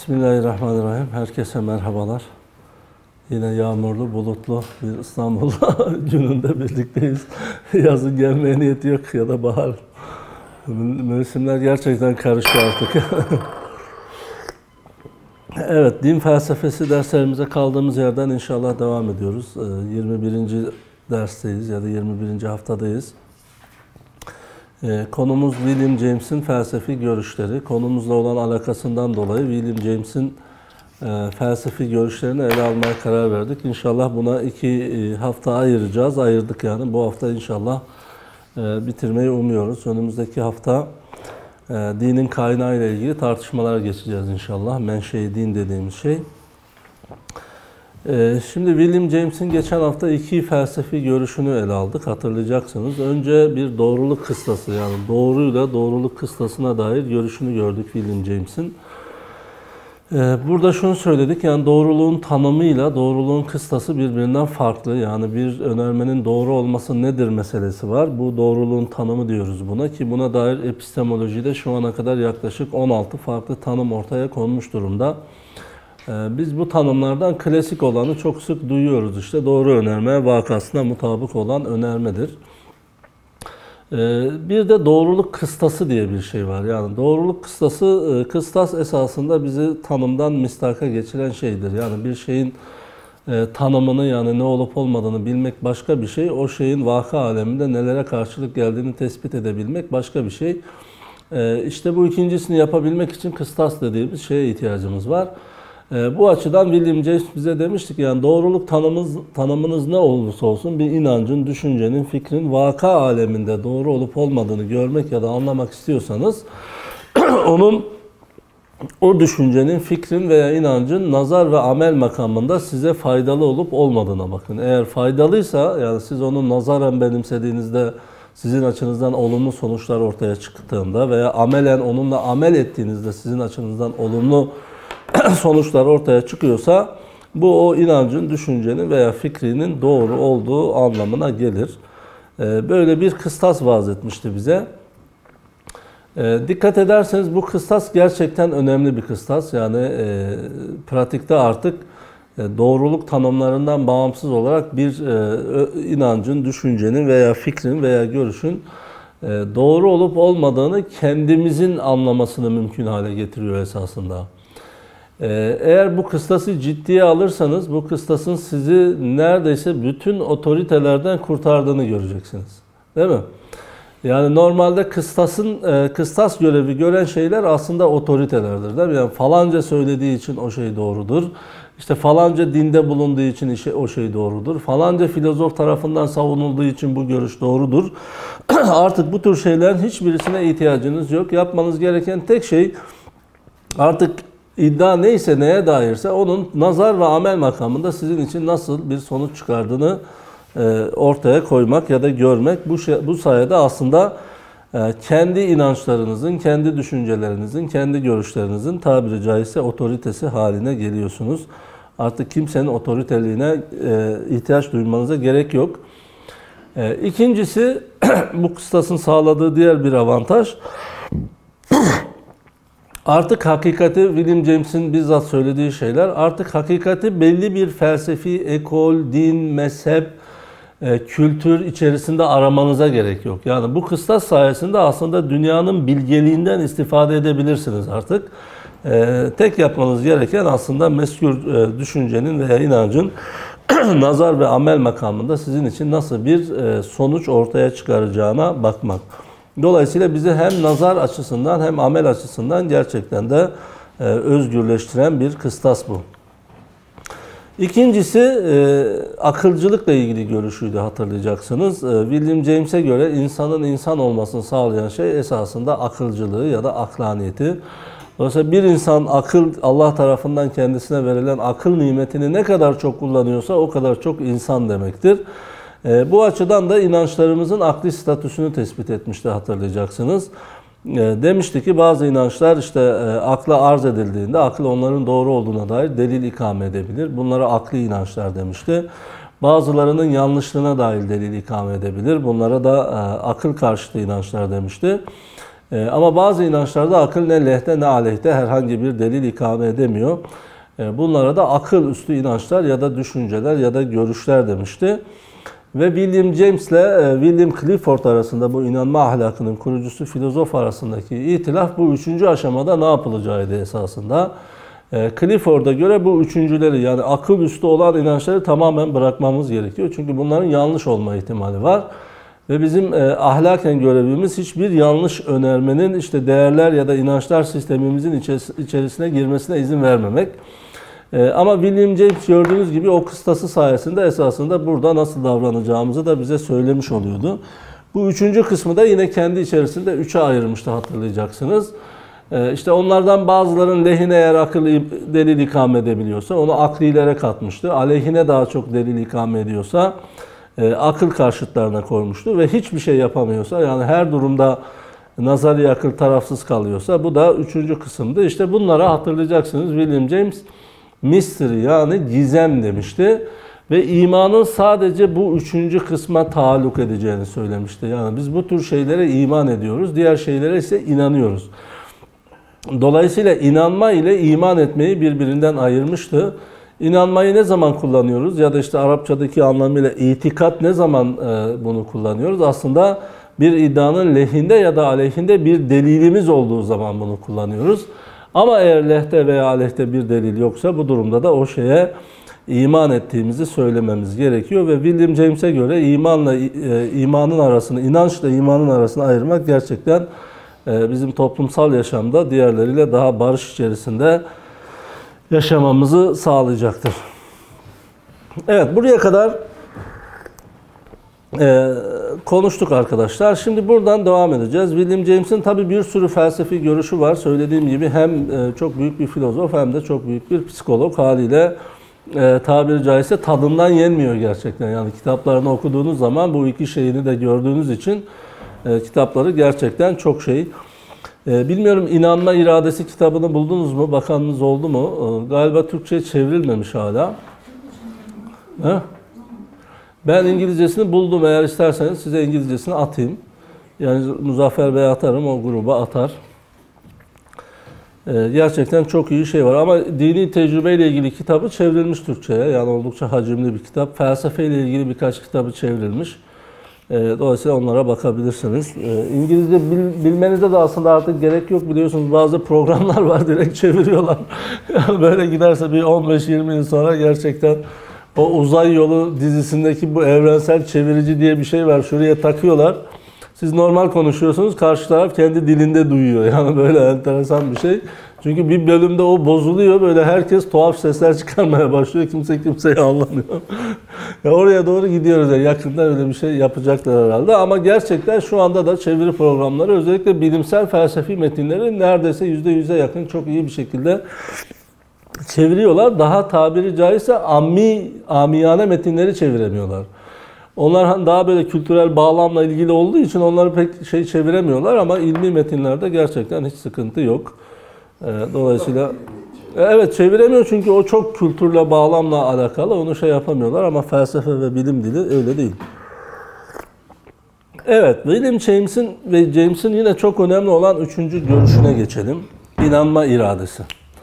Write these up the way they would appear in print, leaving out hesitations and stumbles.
Bismillahirrahmanirrahim. Herkese merhabalar. Yine yağmurlu, bulutlu bir İstanbul gününde birlikteyiz. Yazın gelmeye niyeti yok ya da bahar. Mevsimler gerçekten karıştı artık. Evet, din felsefesi derslerimize kaldığımız yerden inşallah devam ediyoruz. 21. dersteyiz ya da 21. haftadayız. Konumuz William James'in felsefi görüşleri. Konumuzla olan alakasından dolayı William James'in felsefi görüşlerini ele almaya karar verdik. İnşallah buna 2 hafta ayıracağız. Ayırdık yani. Bu hafta inşallah bitirmeyi umuyoruz. Önümüzdeki hafta dinin kaynağı ile ilgili tartışmalara geçeceğiz inşallah. Menşe-i din dediğimiz şey. Şimdi William James'in geçen hafta 2 felsefi görüşünü ele aldık. Hatırlayacaksınız. Önce bir doğruluk kıstası, yani doğruyla doğruluk kıstasına dair görüşünü gördük William James'in. Burada şunu söyledik, yani doğruluğun tanımıyla doğruluğun kıstası birbirinden farklı. Yani bir önermenin doğru olması nedir meselesi var. Bu doğruluğun tanımı diyoruz buna, ki buna dair epistemolojide şu ana kadar yaklaşık 16 farklı tanım ortaya konmuş durumda. Biz bu tanımlardan klasik olanı çok sık duyuyoruz. İşte doğru önerme vakasına mutabık olan önermedir. Bir de doğruluk kıstası diye bir şey var. Yani doğruluk kıstası, kıstas esasında bizi tanımdan mistaka geçiren şeydir. Yani bir şeyin tanımını, yani ne olup olmadığını bilmek başka bir şey. O şeyin vaka aleminde nelere karşılık geldiğini tespit edebilmek başka bir şey. İşte bu ikincisini yapabilmek için kıstas dediğimiz şeye ihtiyacımız var. Bu açıdan William James bize demişti ki, yani doğruluk tanımınız ne olursa olsun bir inancın, düşüncenin, fikrin vaka aleminde doğru olup olmadığını görmek ya da anlamak istiyorsanız o düşüncenin, fikrin veya inancın nazar ve amel makamında size faydalı olup olmadığına bakın. Eğer faydalıysa, yani siz onu nazaren benimsediğinizde sizin açınızdan olumlu sonuçlar ortaya çıktığında veya amelen onunla amel ettiğinizde sizin açınızdan olumlu sonuçlar ortaya çıkıyorsa, bu o inancın, düşüncenin veya fikrinin doğru olduğu anlamına gelir. Böyle bir kıstas vaaz etmişti bize. Dikkat ederseniz bu kıstas gerçekten önemli bir kıstas. Yani pratikte artık doğruluk tanımlarından bağımsız olarak bir inancın, düşüncenin veya fikrin veya görüşün doğru olup olmadığını kendimizin anlamasını mümkün hale getiriyor esasında. Eğer bu kıstası ciddiye alırsanız, bu kıstasın sizi neredeyse bütün otoritelerden kurtardığını göreceksiniz. Değil mi? Yani normalde kıstas görevi gören şeyler aslında otoritelerdir. Değil mi? Yani falanca söylediği için o şey doğrudur. İşte falanca dinde bulunduğu için o şey doğrudur. Falanca filozof tarafından savunulduğu için bu görüş doğrudur. Artık bu tür şeylerin hiçbirisine ihtiyacınız yok. Yapmanız gereken tek şey, artık İddia neyse, neye dairse onun nazar ve amel makamında sizin için nasıl bir sonuç çıkardığını ortaya koymak ya da görmek. Bu sayede aslında kendi inançlarınızın, kendi düşüncelerinizin, kendi görüşlerinizin tabiri caizse otoritesi haline geliyorsunuz. Artık kimsenin otoriteliğine ihtiyaç duymanıza gerek yok. İkincisi, bu kıstasın sağladığı diğer bir avantaj, artık hakikati, William James'in bizzat söylediği şeyler, artık hakikati belli bir felsefi, ekol, din, mezhep, kültür içerisinde aramanıza gerek yok. Yani bu kıstas sayesinde aslında dünyanın bilgeliğinden istifade edebilirsiniz artık. Tek yapmanız gereken aslında mezkür düşüncenin veya inancın nazar ve amel makamında sizin için nasıl bir sonuç ortaya çıkaracağına bakmak. Dolayısıyla bizi hem nazar açısından hem amel açısından gerçekten de özgürleştiren bir kıstas bu. İkincisi, akılcılıkla ilgili görüşüydü, hatırlayacaksınız. William James'e göre insanın insan olmasını sağlayan şey esasında akılcılığı ya da aklaniyeti. Dolayısıyla bir insan Allah tarafından kendisine verilen akıl nimetini ne kadar çok kullanıyorsa o kadar çok insan demektir. Bu açıdan da inançlarımızın akli statüsünü tespit etmişti, hatırlayacaksınız. Demişti ki bazı inançlar işte akla arz edildiğinde akıl onların doğru olduğuna dair delil ikame edebilir. Bunlara akli inançlar demişti. Bazılarının yanlışlığına dair delil ikame edebilir. Bunlara da akıl karşıtı inançlar demişti. Ama bazı inançlarda akıl ne lehte ne aleyhte herhangi bir delil ikame edemiyor. Bunlara da akıl üstü inançlar ya da düşünceler ya da görüşler demişti. Ve William James ile William Clifford arasında bu inanma ahlakının kurucusu filozof arasındaki itilaf bu üçüncü aşamada ne yapılacağıydı esasında. Clifford'a göre bu üçüncüleri yani akıl üstü olan inançları tamamen bırakmamız gerekiyor. Çünkü bunların yanlış olma ihtimali var. Ve bizim ahlaken görevimiz hiçbir yanlış önermenin işte değerler ya da inançlar sistemimizin içerisine girmesine izin vermemek. Ama William James gördüğünüz gibi o kıstası sayesinde esasında burada nasıl davranacağımızı da bize söylemiş oluyordu. Bu üçüncü kısmı da yine kendi içerisinde üçe ayırmıştı hatırlayacaksınız. İşte onlardan bazıların lehine eğer akıl delil ikame edebiliyorsa onu aklilere katmıştı. Aleyhine daha çok delil ikame ediyorsa akıl karşıtlarına koymuştu ve hiçbir şey yapamıyorsa yani her durumda nazari akıl tarafsız kalıyorsa bu da üçüncü kısımdı. İşte bunlara hatırlayacaksınız William James mystery yani gizem demişti ve imanın sadece bu üçüncü kısma taalluk edeceğini söylemişti. Yani biz bu tür şeylere iman ediyoruz, diğer şeylere ise inanıyoruz. Dolayısıyla inanma ile iman etmeyi birbirinden ayırmıştı. İnanmayı ne zaman kullanıyoruz ya da işte Arapçadaki anlamıyla itikat ne zaman bunu kullanıyoruz? Aslında bir iddianın lehinde ya da aleyhinde bir delilimiz olduğu zaman bunu kullanıyoruz. Ama eğer lehte veya aleyhte bir delil yoksa bu durumda da o şeye iman ettiğimizi söylememiz gerekiyor ve William James'e göre imanla imanın arasını, inançla imanın arasını ayırmak gerçekten bizim toplumsal yaşamda diğerleriyle daha barış içerisinde yaşamamızı sağlayacaktır. Evet, buraya kadar konuştuk arkadaşlar. Şimdi buradan devam edeceğiz. William James'in tabii bir sürü felsefi görüşü var. Söylediğim gibi hem çok büyük bir filozof hem de çok büyük bir psikolog haliyle tabiri caizse tadından yenmiyor gerçekten. Yani kitaplarını okuduğunuz zaman bu iki şeyini de gördüğünüz için kitapları gerçekten çok şey. Bilmiyorum İnanma İradesi kitabını buldunuz mu? Bakanınız oldu mu? Galiba Türkçe'ye çevrilmemiş hala. He? Ben İngilizcesini buldum. Eğer isterseniz size İngilizcesini atayım. Yani Muzaffer Bey atarım, o gruba atar. Gerçekten çok iyi şey var. Ama dini tecrübeyle ilgili kitabı çevrilmiş Türkçe'ye. Yani oldukça hacimli bir kitap. Felsefeyle ilgili birkaç kitabı çevrilmiş. Dolayısıyla onlara bakabilirsiniz. İngilizce bilmenize de aslında artık gerek yok, biliyorsunuz bazı programlar var direkt çeviriyorlar. Yani böyle giderse bir 15-20 yıl sonra gerçekten o Uzay Yolu dizisindeki bu evrensel çevirici diye bir şey var. Şuraya takıyorlar. Siz normal konuşuyorsunuz, karşı taraf kendi dilinde duyuyor. Yani böyle enteresan bir şey. Çünkü bir bölümde o bozuluyor. Böyle herkes tuhaf sesler çıkarmaya başlıyor. Kimse kimseyi anlamıyor. Ya oraya doğru gidiyoruz. Yani yakında öyle bir şey yapacaklar herhalde. Ama gerçekten şu anda da çeviri programları özellikle bilimsel felsefi metinleri neredeyse %100'e yakın çok iyi bir şekilde çeviriyorlar. Daha tabiri caizse amiyane metinleri çeviremiyorlar. Onlar daha böyle kültürel bağlamla ilgili olduğu için onları pek şey çeviremiyorlar ama ilmi metinlerde gerçekten hiç sıkıntı yok. Dolayısıyla evet çeviremiyor çünkü o çok kültürle bağlamla alakalı, onu şey yapamıyorlar ama felsefe ve bilim dili öyle değil. Evet, William James'in yine çok önemli olan üçüncü görüşüne geçelim. İnanma iradesi.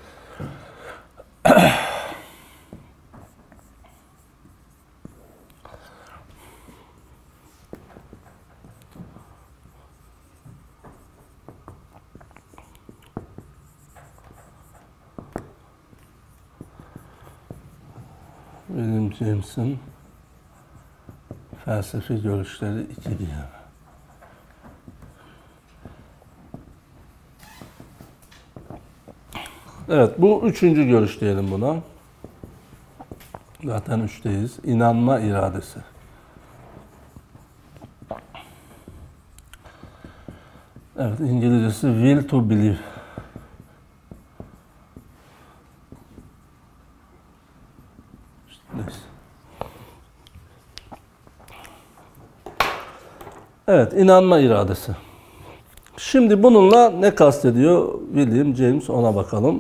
William James'in felsefi görüşleri 2 diye. Evet, bu üçüncü görüş diyelim buna. Zaten üçteyiz. İnanma iradesi. Evet, İngilizcesi will to believe. Evet, inanma iradesi. Şimdi bununla ne kastediyor William James, ona bakalım.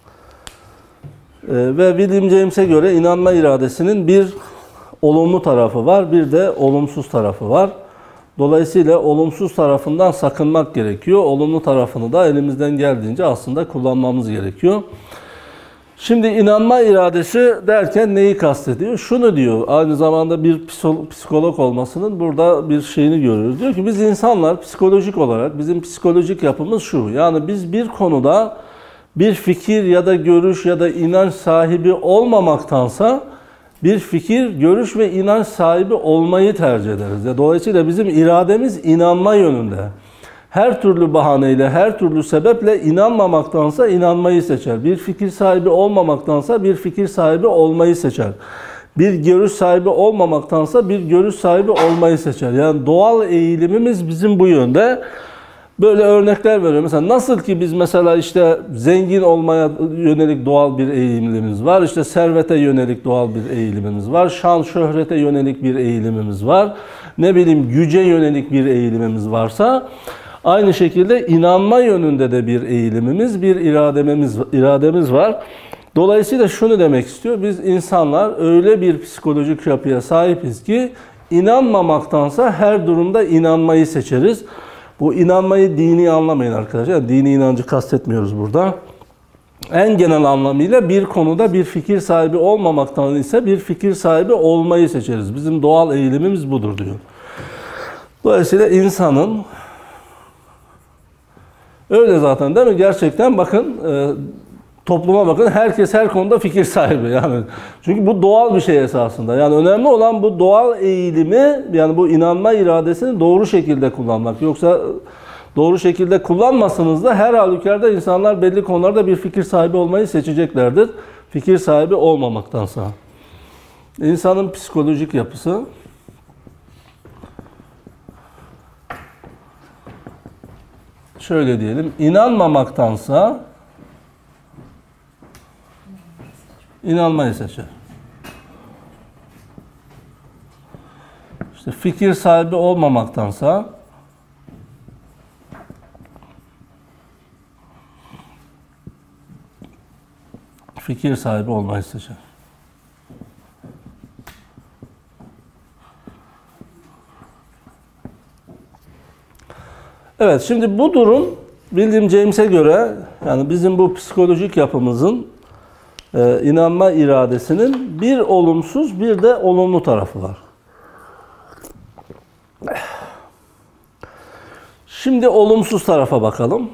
Ve William James'e göre inanma iradesinin bir olumlu tarafı var, bir de olumsuz tarafı var. Dolayısıyla olumsuz tarafından sakınmak gerekiyor. Olumlu tarafını da elimizden geldiğince aslında kullanmamız gerekiyor. Şimdi inanma iradesi derken neyi kastediyor? Şunu diyor, aynı zamanda bir psikolog olmasının burada bir şeyini görüyoruz. Diyor ki biz insanlar psikolojik olarak, bizim psikolojik yapımız şu. Yani biz bir konuda bir fikir ya da görüş ya da inanç sahibi olmamaktansa bir fikir, görüş ve inanç sahibi olmayı tercih ederiz. Dolayısıyla bizim irademiz inanma yönünde. Her türlü bahaneyle, her türlü sebeple inanmamaktansa inanmayı seçer. Bir fikir sahibi olmamaktansa bir fikir sahibi olmayı seçer. Bir görüş sahibi olmamaktansa bir görüş sahibi olmayı seçer. Yani doğal eğilimimiz bizim bu yönde. Böyle örnekler veriyor. Mesela nasıl ki biz mesela işte zengin olmaya yönelik doğal bir eğilimimiz var. İşte servete yönelik doğal bir eğilimimiz var. Şan, şöhrete yönelik bir eğilimimiz var. Ne bileyim güce yönelik bir eğilimimiz varsa aynı şekilde inanma yönünde de bir eğilimimiz, bir irademiz var. Dolayısıyla şunu demek istiyor. Biz insanlar öyle bir psikolojik yapıya sahibiz ki inanmamaktansa her durumda inanmayı seçeriz. Bu inanmayı dini anlamayın arkadaşlar. Dini inancı kastetmiyoruz burada. En genel anlamıyla bir konuda bir fikir sahibi olmamaktan ise bir fikir sahibi olmayı seçeriz. Bizim doğal eğilimimiz budur diyor. Dolayısıyla insanın öyle zaten değil mi? Gerçekten bakın topluma bakın, herkes her konuda fikir sahibi yani. Çünkü bu doğal bir şey esasında. Yani önemli olan bu doğal eğilimi, yani bu inanma iradesini doğru şekilde kullanmak. Yoksa doğru şekilde kullanmasanız da her halükarda insanlar belli konularda bir fikir sahibi olmayı seçeceklerdir. Fikir sahibi olmamaktansa. İnsanın psikolojik yapısı şöyle diyelim, inanmamaktansa İnanmayı seçer. İşte fikir sahibi olmamaktansa fikir sahibi olmayı seçer. Evet, şimdi bu durum William James'e göre yani bizim bu psikolojik yapımızın inanma iradesinin bir olumsuz bir de olumlu tarafı var. Şimdi olumsuz tarafa bakalım.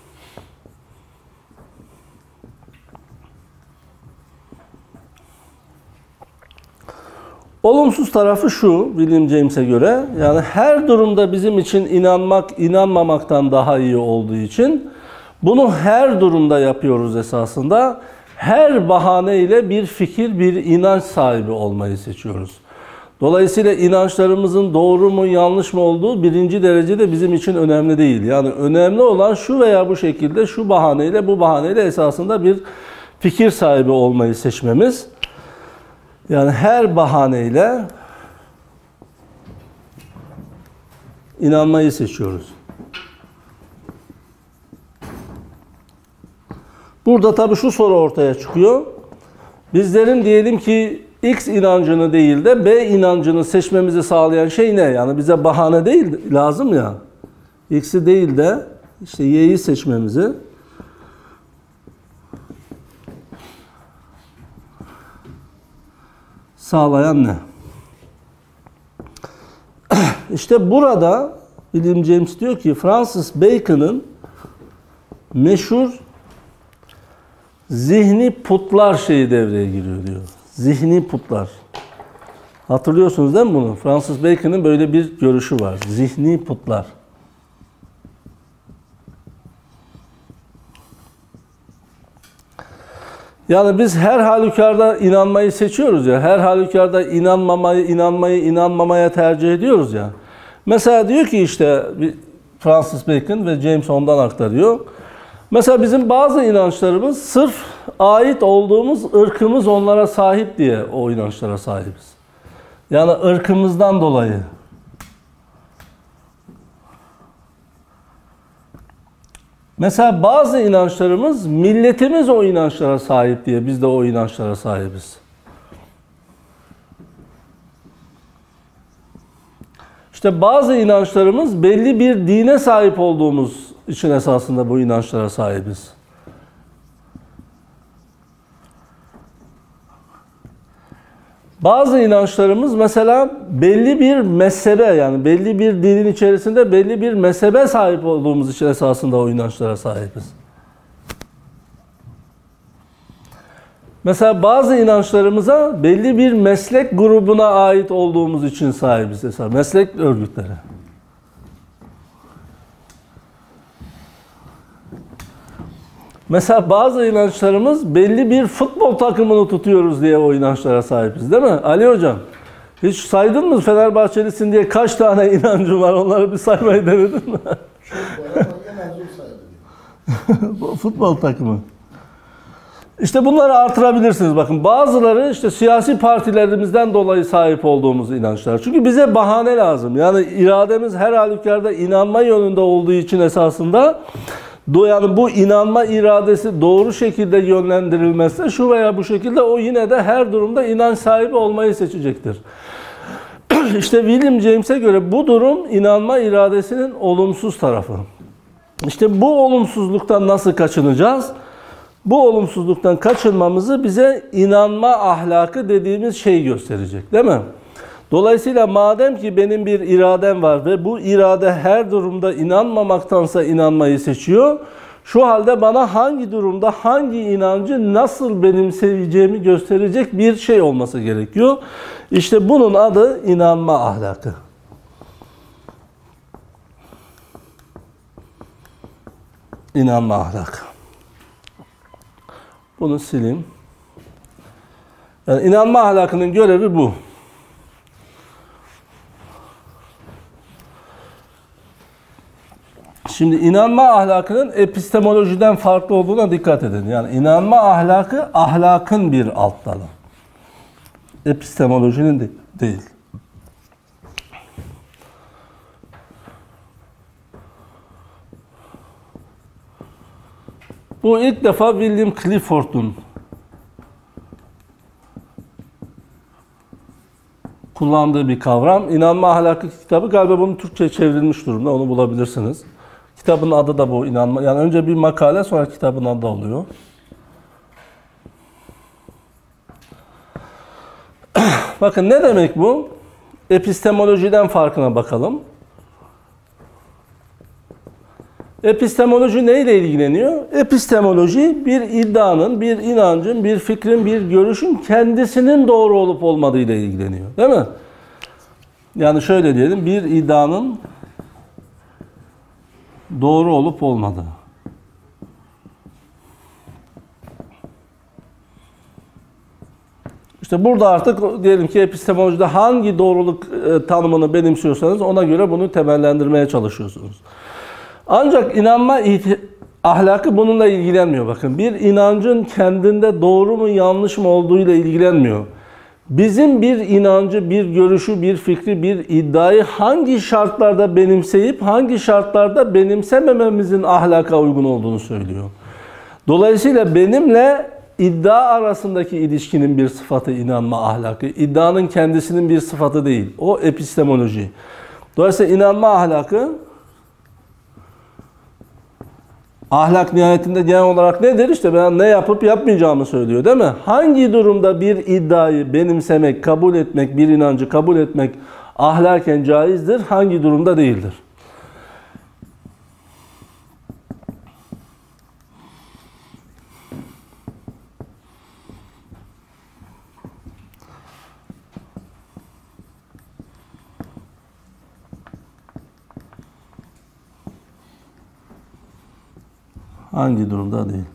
Olumsuz tarafı şu, William James'e göre, yani her durumda bizim için inanmak, inanmamaktan daha iyi olduğu için bunu her durumda yapıyoruz esasında. Her bahaneyle bir fikir, bir inanç sahibi olmayı seçiyoruz. Dolayısıyla inançlarımızın doğru mu, yanlış mı olduğu birinci derecede bizim için önemli değil. Yani önemli olan şu veya bu şekilde, şu bahaneyle, bu bahaneyle esasında bir fikir sahibi olmayı seçmemiz. Yani her bahaneyle inanmayı seçiyoruz. Burada tabii şu soru ortaya çıkıyor. Bizlerin diyelim ki X inancını değil de B inancını seçmemizi sağlayan şey ne? Yani bize bahane değil lazım ya. X'i değil de işte Y'yi seçmemizi sağlayan ne? İşte burada William James diyor ki Francis Bacon'ın meşhur zihni putlar şeyi devreye giriyor diyor. Zihni putlar. Hatırlıyorsunuz değil mi bunu? Francis Bacon'ın böyle bir görüşü var. Zihni putlar. Yani biz her halükarda inanmayı seçiyoruz ya. Her halükarda inanmamaya tercih ediyoruz ya. Mesela diyor ki işte Francis Bacon ve James ondan aktarıyor. Mesela bizim bazı inançlarımız sırf ait olduğumuz ırkımız onlara sahip diye o inançlara sahibiz. Yani ırkımızdan dolayı. Mesela bazı inançlarımız milletimiz o inançlara sahip diye biz de o inançlara sahibiz. İşte bazı inançlarımız belli bir dine sahip olduğumuz için esasında bu inançlara sahibiz. Bazı inançlarımız mesela belli bir mezhebe, yani belli bir dinin içerisinde belli bir mezhebe sahip olduğumuz için esasında o inançlara sahibiz. Mesela bazı inançlarımıza belli bir meslek grubuna ait olduğumuz için sahibiz. Mesela meslek örgütleri. Mesela bazı inançlarımız belli bir futbol takımını tutuyoruz diye o inançlara sahibiz, değil mi? Ali Hocam, hiç saydın mı Fenerbahçelisin diye kaç tane inancın var? Onları bir saymayı denedin mi? Futbol takımı. İşte bunları artırabilirsiniz. Bakın bazıları işte siyasi partilerimizden dolayı sahip olduğumuz inançlar. Çünkü bize bahane lazım. Yani irademiz her halükarda inanma yönünde olduğu için esasında yani bu inanma iradesi doğru şekilde yönlendirilmezse şu veya bu şekilde o yine de her durumda inanç sahibi olmayı seçecektir. İşte William James'e göre bu durum inanma iradesinin olumsuz tarafı. İşte bu olumsuzluktan nasıl kaçınacağız? Bu olumsuzluktan kaçınmamızı bize inanma ahlakı dediğimiz şey gösterecek, değil mi? Dolayısıyla madem ki benim bir iradem var ve bu irade her durumda inanmamaktansa inanmayı seçiyor, şu halde bana hangi durumda hangi inancı nasıl benimseyeceğimi gösterecek bir şey olması gerekiyor. İşte bunun adı inanma ahlakı. İnanma ahlakı. Bunu sileyim. Yani inanma ahlakının görevi bu. Şimdi inanma ahlakının epistemolojiden farklı olduğuna dikkat edin. Yani inanma ahlakı ahlakın bir alt dalı. Epistemolojinin değil. Bu ilk defa William Clifford'un kullandığı bir kavram. İnanma Ahlakı kitabı galiba bunun Türkçe'ye çevrilmiş durumda. Onu bulabilirsiniz. Kitabın adı da bu. İnanma. Yani önce bir makale, sonra kitabın adı oluyor. Bakın ne demek bu? Epistemolojiden farkına bakalım. Epistemoloji neyle ilgileniyor? Epistemoloji bir iddianın, bir inancın, bir fikrin, bir görüşün kendisinin doğru olup olmadığıyla ilgileniyor. Değil mi? Yani şöyle diyelim, bir iddianın doğru olup olmadığı. İşte burada artık diyelim ki epistemolojide hangi doğruluk tanımını benimsiyorsanız ona göre bunu temellendirmeye çalışıyorsunuz. Ancak inanma ahlakı bununla ilgilenmiyor. Bakın bir inancın kendinde doğru mu yanlış mı olduğuyla ilgilenmiyor. Bizim bir inancı, bir görüşü, bir fikri, bir iddiayı hangi şartlarda benimseyip hangi şartlarda benimsemememizin ahlaka uygun olduğunu söylüyor. Dolayısıyla benimle iddia arasındaki ilişkinin bir sıfatı inanma ahlakı. İddianın kendisinin bir sıfatı değil. O epistemoloji. Dolayısıyla inanma ahlakı, ahlak nihayetinde genel olarak nedir? İşte ben ne yapıp yapmayacağımı söylüyor, değil mi? Hangi durumda bir iddiayı benimsemek, kabul etmek, bir inancı kabul etmek ahlaken caizdir, hangi durumda değildir? Hangi durumda değil?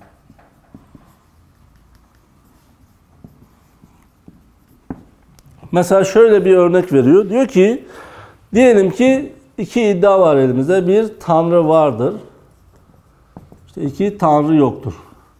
Mesela şöyle bir örnek veriyor. Diyor ki, diyelim ki iki iddia var elimizde. Bir, Tanrı vardır. İşte iki, Tanrı yoktur.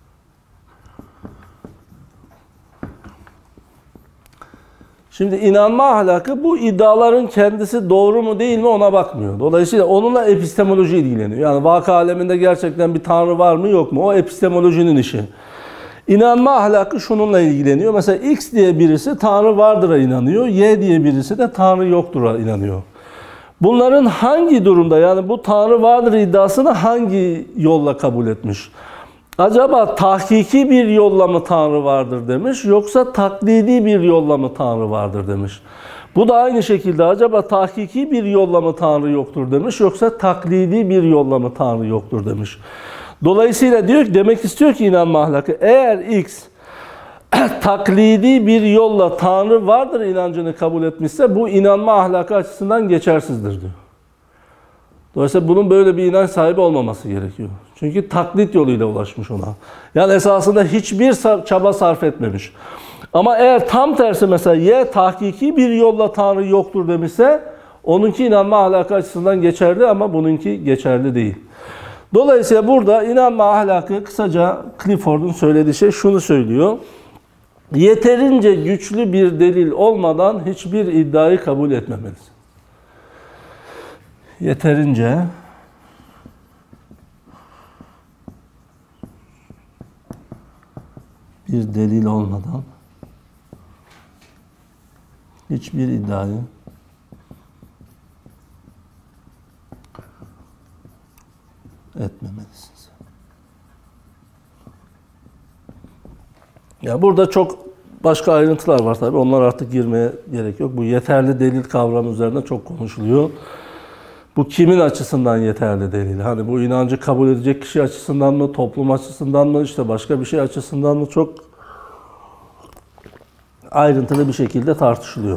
Şimdi inanma ahlakı bu iddiaların kendisi doğru mu değil mi ona bakmıyor. Dolayısıyla onunla epistemoloji ilgileniyor. Yani vaka aleminde gerçekten bir Tanrı var mı yok mu? O epistemolojinin işi. İnanma ahlakı şununla ilgileniyor. Mesela X diye birisi Tanrı vardır'a inanıyor. Y diye birisi de Tanrı yoktur'a inanıyor. Bunların hangi durumda, yani bu Tanrı vardır iddiasını hangi yolla kabul etmiş? Acaba tahkiki bir yolla mı Tanrı vardır demiş, yoksa taklidi bir yolla mı Tanrı vardır demiş. Bu da aynı şekilde acaba tahkiki bir yolla mı Tanrı yoktur demiş, yoksa taklidi bir yolla mı Tanrı yoktur demiş. Dolayısıyla diyor ki, demek istiyor ki inanma ahlakı, eğer X taklidi bir yolla Tanrı vardır inancını kabul etmişse bu inanma ahlakı açısından geçersizdir diyor. Dolayısıyla bunun böyle bir inanç sahibi olmaması gerekiyor. Çünkü taklit yoluyla ulaşmış ona. Yani esasında hiçbir çaba sarf etmemiş. Ama eğer tam tersi mesela Y tahkiki bir yolla Tanrı yoktur demişse onunki inanma ahlakı açısından geçerli ama bununki geçerli değil. Dolayısıyla burada inanma ahlakı, kısaca Clifford'un söylediği şey şunu söylüyor. Yeterince güçlü bir delil olmadan hiçbir iddiayı kabul etmemelisin. Yeterince bir delil olmadan hiçbir iddiayı etmemelisin. Ya burada çok başka ayrıntılar var tabii. Onlar artık girmeye gerek yok. Bu yeterli delil kavramı üzerinde çok konuşuluyor. Bu kimin açısından yeterli delil? Hani bu inancı kabul edecek kişi açısından mı, toplum açısından mı, işte başka bir şey açısından mı, çok ayrıntılı bir şekilde tartışılıyor.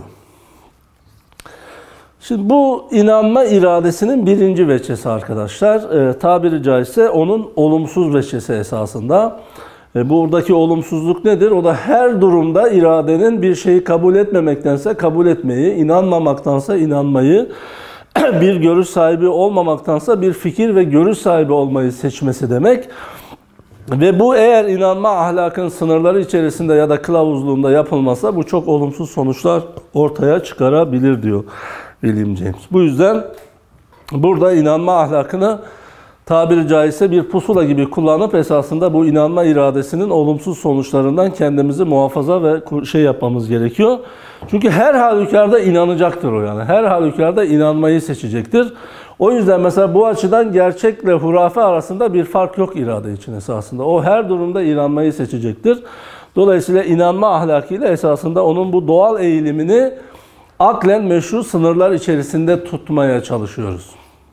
Şimdi bu inanma iradesinin birinci veçesi arkadaşlar. Tabiri caizse onun olumsuz veçesi esasında. Buradaki olumsuzluk nedir? O da her durumda iradenin bir şeyi kabul etmemektense kabul etmeyi, inanmamaktansa inanmayı, bir görüş sahibi olmamaktansa bir fikir ve görüş sahibi olmayı seçmesi demek. Ve bu eğer inanma ahlakın sınırları içerisinde ya da kılavuzluğunda yapılmazsa bu çok olumsuz sonuçlar ortaya çıkarabilir diyor William James. Bu yüzden burada inanma ahlakını tabiri caizse bir pusula gibi kullanıp esasında bu inanma iradesinin olumsuz sonuçlarından kendimizi muhafaza ve yapmamız gerekiyor. Çünkü her halükarda inanacaktır o yani. Her halükarda inanmayı seçecektir. O yüzden mesela bu açıdan gerçekle hurafe arasında bir fark yok irade için esasında. O her durumda inanmayı seçecektir. Dolayısıyla inanma ahlakıyla esasında onun bu doğal eğilimini aklen meşru sınırlar içerisinde tutmaya çalışıyoruz.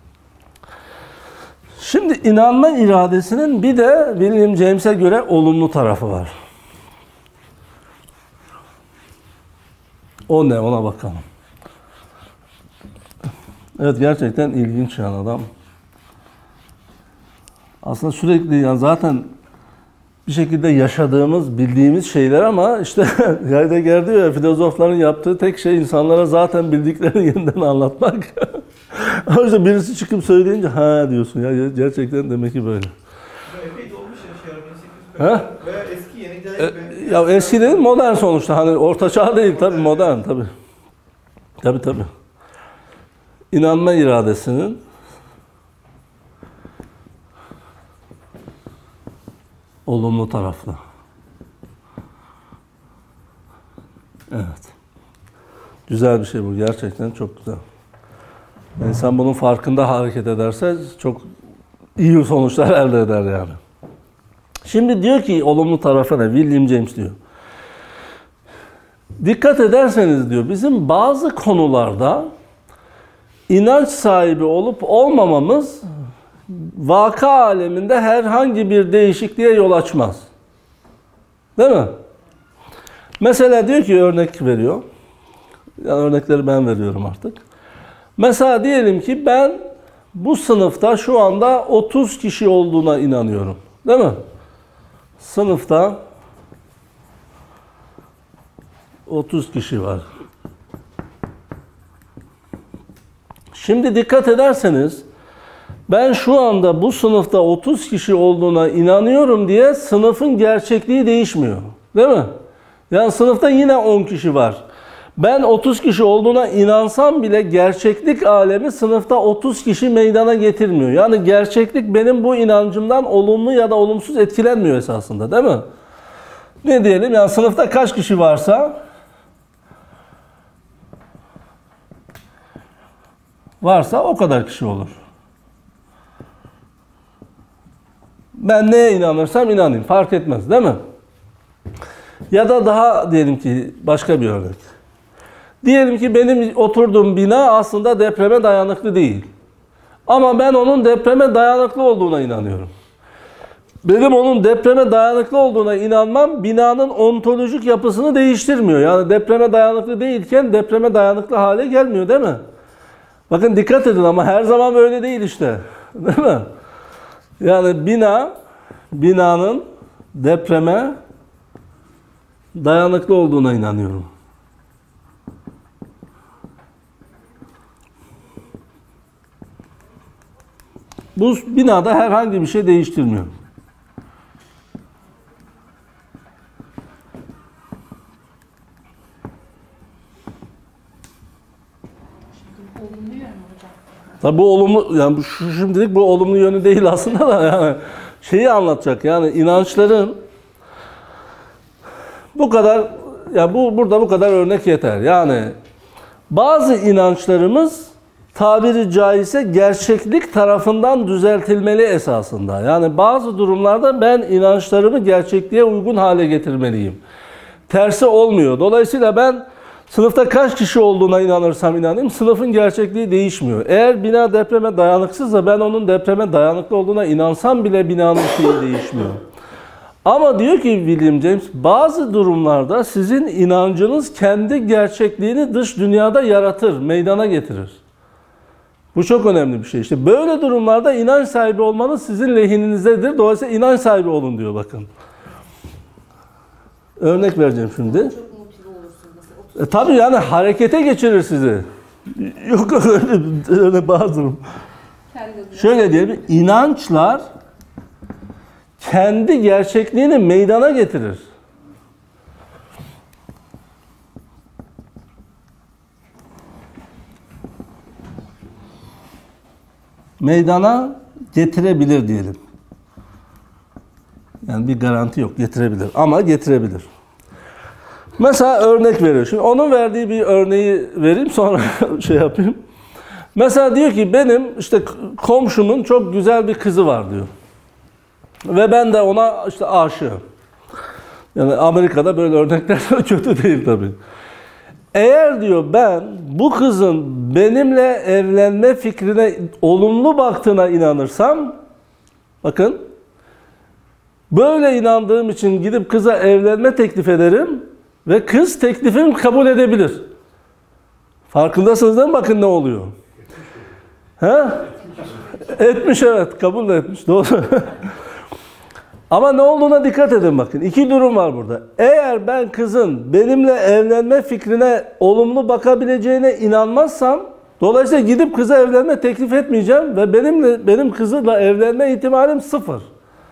Şimdi inanma iradesinin bir de William James'e göre olumlu tarafı var. O ne? Ona bakalım. Evet, gerçekten ilginç yani adam. Aslında sürekli yani zaten bir şekilde yaşadığımız, bildiğimiz şeyler ama işte Heidegger diyor ya, filozofların yaptığı tek şey insanlara zaten bildiklerini yeniden anlatmak. O yüzden birisi çıkıp söyleyince ha diyorsun ya, gerçekten demek ki böyle. Epey de olmuş ya, 1800 veya eski yeni değil. Ya eski değil, modern sonuçta. Hani orta çağ değil tabii, modern tabii. Tabii. İnanma iradesinin olumlu taraflı. Evet. Güzel bir şey bu. Gerçekten çok güzel. İnsan bunun farkında hareket ederse çok iyi sonuçlar elde eder yani. Şimdi diyor ki olumlu tarafı ne? William James diyor. Dikkat ederseniz diyor, bizim bazı konularda inanç sahibi olup olmamamız vaka aleminde herhangi bir değişikliğe yol açmaz. Değil mi? Mesela diyor ki, örnek veriyor. Yani örnekleri ben veriyorum artık. Mesela diyelim ki ben bu sınıfta şu anda 30 kişi olduğuna inanıyorum. Değil mi? Sınıfta 30 kişi var. Şimdi dikkat ederseniz ben şu anda bu sınıfta 30 kişi olduğuna inanıyorum diye sınıfın gerçekliği değişmiyor. Değil mi? Yani sınıfta yine 10 kişi var. Ben 30 kişi olduğuna inansam bile gerçeklik alemi sınıfta 30 kişi meydana getirmiyor. Yani gerçeklik benim bu inancımdan olumlu ya da olumsuz etkilenmiyor esasında, değil mi? Ne diyelim, yani sınıfta kaç kişi varsa varsa o kadar kişi olur. Ben neye inanırsam inanayım. Fark etmez değil mi? Ya da daha diyelim ki başka bir örnek. Diyelim ki benim oturduğum bina aslında depreme dayanıklı değil. Ama ben onun depreme dayanıklı olduğuna inanıyorum. Benim onun depreme dayanıklı olduğuna inanmam binanın ontolojik yapısını değiştirmiyor. Yani depreme dayanıklı değilken depreme dayanıklı hale gelmiyor değil mi? Bakın dikkat edin ama her zaman böyle değil işte. Değil mi? Yani binanın depreme dayanıklı olduğuna inanıyorum. Bu binada herhangi bir şey değiştirmiyor. Olumlu yön mü hocam? Tabii bu olumlu, yani şimdilik bu olumlu yönü değil aslında da yani şeyi anlatacak, yani inançların bu kadar, ya burada bu kadar örnek yeter. Yani bazı inançlarımız tabiri caizse gerçeklik tarafından düzeltilmeli esasında. Yani bazı durumlarda ben inançlarımı gerçekliğe uygun hale getirmeliyim. Tersi olmuyor. Dolayısıyla ben sınıfta kaç kişi olduğuna inanırsam inanayım, sınıfın gerçekliği değişmiyor. Eğer bina depreme dayanıksızsa ben onun depreme dayanıklı olduğuna inansam bile binanın şeyi değişmiyor. Ama diyor ki William James, bazı durumlarda sizin inancınız kendi gerçekliğini dış dünyada yaratır, meydana getirir. Bu çok önemli bir şey. İşte böyle durumlarda inanç sahibi olmanız sizin lehininizdedir. Dolayısıyla inanç sahibi olun diyor bakın. Örnek vereceğim şimdi. Çok motive olursun. Tabii yani harekete geçirir sizi. Yok öyle bazı durum. Şöyle diyelim, inançlar kendi gerçekliğini meydana getirir. Meydana getirebilir diyelim. Yani bir garanti yok, getirebilir ama getirebilir. Mesela örnek veriyor. Şimdi onun verdiği bir örneği vereyim sonra şey yapayım. Mesela diyor ki benim işte komşumun çok güzel bir kızı var diyor. Ve ben de ona işte aşığım. Yani Amerika'da böyle örnekler kötü değil tabii. Eğer diyor ben bu kızın benimle evlenme fikrine olumlu baktığına inanırsam, bakın, böyle inandığım için gidip kıza evlenme teklif ederim ve kız teklifimi kabul edebilir. Farkındasınız değil mi? Bakın ne oluyor. He? Etmiş, evet, kabul de etmiş, doğru. Ama ne olduğuna dikkat edin bakın. İki durum var burada. Eğer ben kızın benimle evlenme fikrine olumlu bakabileceğine inanmazsam, dolayısıyla gidip kıza evlenme teklif etmeyeceğim ve benim kızla evlenme ihtimalim sıfır.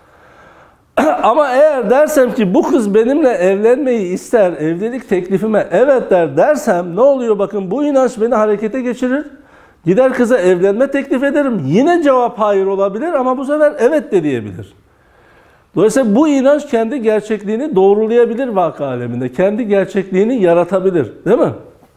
Ama eğer dersem ki bu kız benimle evlenmeyi ister, evlilik teklifime evet dersem ne oluyor bakın, bu inanç beni harekete geçirir. Gider kıza evlenme teklif ederim. Yine cevap hayır olabilir ama bu sefer evet de diyebilir. Dolayısıyla bu inanç kendi gerçekliğini doğrulayabilir vaka aleminde. Kendi gerçekliğini yaratabilir. Değil mi?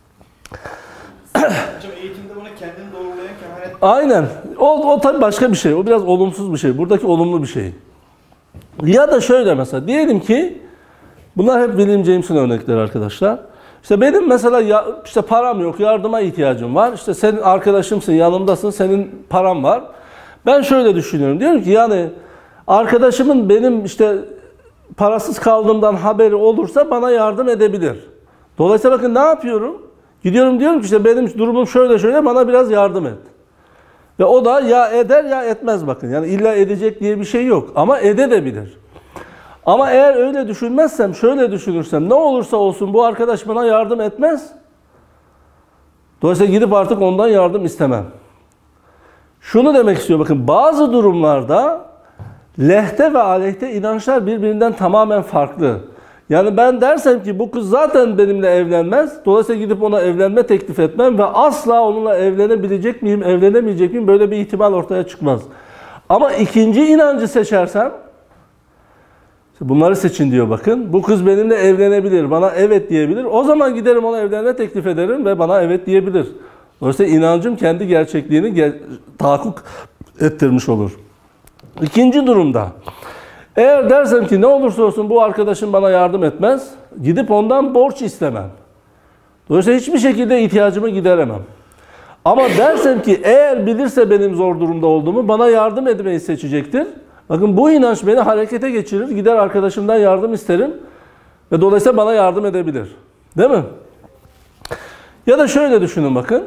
Hocam eğitimde bunu kendini doğrulayan kehanet... Aynen. O tabii başka bir şey. O biraz olumsuz bir şey. Buradaki olumlu bir şey. Ya da şöyle mesela. Diyelim ki bunlar hep William James'in örnekleri arkadaşlar. İşte benim mesela işte param yok, yardıma ihtiyacım var. İşte senin arkadaşımsın, yanımdasın, senin param var. Ben şöyle düşünüyorum. Diyorum ki yani arkadaşımın benim işte parasız kaldığımdan haberi olursa bana yardım edebilir. Dolayısıyla bakın ne yapıyorum? Gidiyorum diyorum ki işte benim durumum şöyle bana biraz yardım et. Ve o da ya eder ya etmez bakın. Yani illa edecek diye bir şey yok ama edebilir. Ama eğer öyle düşünmezsem, şöyle düşünürsem ne olursa olsun bu arkadaş bana yardım etmez. Dolayısıyla gidip artık ondan yardım istemem. Şunu demek istiyor bakın, bazı durumlarda lehte ve aleyhte inançlar birbirinden tamamen farklı. Yani ben dersem ki bu kız zaten benimle evlenmez. Dolayısıyla gidip ona evlenme teklif etmem ve asla onunla evlenebilecek miyim, evlenemeyecek miyim böyle bir ihtimal ortaya çıkmaz. Ama ikinci inancı seçersem, bunları seçin diyor bakın. Bu kız benimle evlenebilir, bana evet diyebilir. O zaman giderim ona evlenme teklif ederim ve bana evet diyebilir. Dolayısıyla inancım kendi gerçekliğini tahakkuk ettirmiş olur. İkinci durumda, eğer dersem ki ne olursa olsun bu arkadaşım bana yardım etmez, gidip ondan borç istemem. Dolayısıyla hiçbir şekilde ihtiyacımı gideremem. Ama dersem ki eğer bilirse benim zor durumda olduğumu bana yardım etmeyi seçecektir. Bakın bu inanç beni harekete geçirir, gider arkadaşımdan yardım isterim ve dolayısıyla bana yardım edebilir. Değil mi? Ya da şöyle düşünün bakın.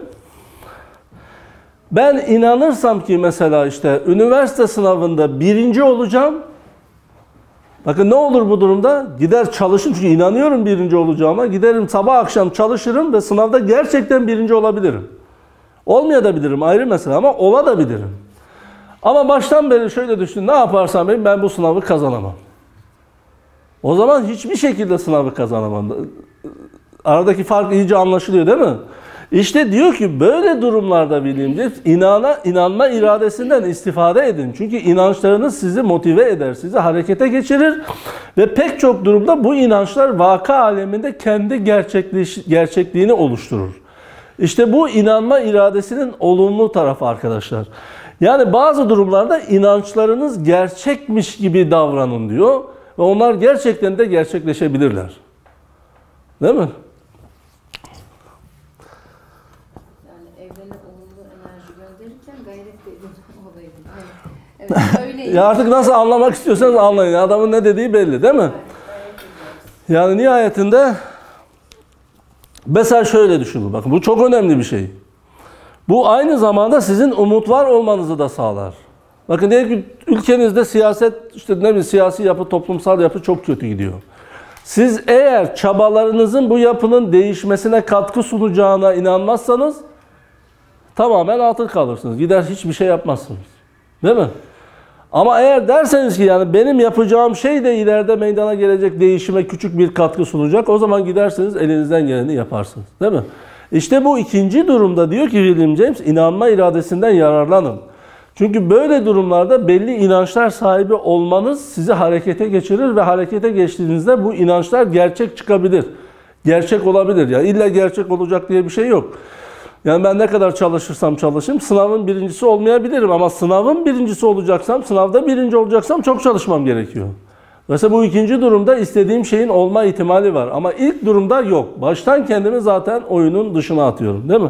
Ben inanırsam ki mesela işte üniversite sınavında birinci olacağım. Bakın ne olur bu durumda? Gider çalışırım çünkü inanıyorum birinci olacağıma. Giderim sabah akşam çalışırım ve sınavda gerçekten birinci olabilirim. Olmayabilirim ayrı mesele ama olabilirim. Ama baştan beri şöyle düşünün, ne yaparsam ben bu sınavı kazanamam. O zaman hiçbir şekilde sınavı kazanamam. Aradaki fark iyice anlaşılıyor değil mi? İşte diyor ki böyle durumlarda bilimci inanma iradesinden istifade edin. Çünkü inançlarınız sizi motive eder, sizi harekete geçirir ve pek çok durumda bu inançlar vaka aleminde kendi gerçekliğini oluşturur. İşte bu inanma iradesinin olumlu tarafı arkadaşlar. Yani bazı durumlarda inançlarınız gerçekmiş gibi davranın diyor ve onlar gerçekten de gerçekleşebilirler. Değil mi? Evrene olumlu enerji gönderirken gayret de edin olaydı. Evet, öyle. Ya artık nasıl anlamak istiyorsanız anlayın. Adamın ne dediği belli değil mi? Yani nihayetinde mesela şöyle düşünün. Bakın bu çok önemli bir şey. Bu aynı zamanda sizin umut var olmanızı da sağlar. Bakın diyelim ki ülkenizde siyaset, işte ne bileyim siyasi yapı, toplumsal yapı çok kötü gidiyor. Siz eğer çabalarınızın bu yapının değişmesine katkı sunacağına inanmazsanız tamamen atıl kalırsınız. Gider hiçbir şey yapmazsınız. Değil mi? Ama eğer derseniz ki yani benim yapacağım şey de ileride meydana gelecek değişime küçük bir katkı sunacak, o zaman gidersiniz elinizden geleni yaparsınız. Değil mi? İşte bu ikinci durumda diyor ki William James, inanma iradesinden yararlanın. Çünkü böyle durumlarda belli inançlar sahibi olmanız sizi harekete geçirir ve harekete geçtiğinizde bu inançlar gerçek çıkabilir. Gerçek olabilir. Yani illa gerçek olacak diye bir şey yok. Yani ben ne kadar çalışırsam çalışayım sınavın birincisi olmayabilirim ama sınavın birincisi olacaksam, sınavda birinci olacaksam çok çalışmam gerekiyor. Mesela bu ikinci durumda istediğim şeyin olma ihtimali var ama ilk durumda yok. Baştan kendimi zaten oyunun dışına atıyorum, değil mi?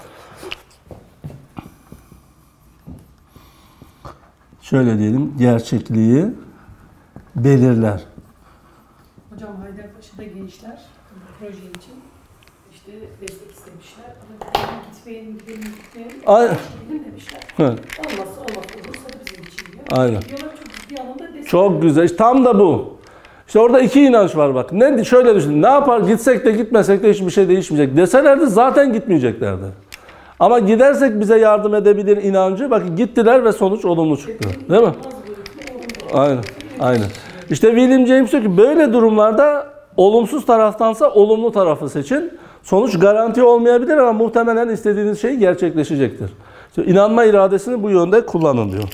Şöyle diyelim, gerçekliği belirler. Hocam Haydarpaşa'da gençler bu proje için işte destek istemişler. Ama gitmeyelim demişler. Evet. Olmazsa olursa da bizim için diyor. Aynen. Diyorlar çok ciddi anlamda destek. Çok güzel. İşte tam da bu. İşte orada iki inanç var bak. Şöyle düşünün. Ne yapar? Gitsek de gitmesek de hiçbir şey değişmeyecek. Deselerdi zaten gitmeyeceklerdi. Ama gidersek bize yardım edebilir inancı. Bakın gittiler ve sonuç olumlu çıktı. Değil mi? Aynen. Aynen. İşte William James diyor ki böyle durumlarda olumsuz taraftansa olumlu tarafı seçin. Sonuç garanti olmayabilir ama muhtemelen istediğiniz şey gerçekleşecektir. İşte inanma iradesini bu yönde kullanın diyor.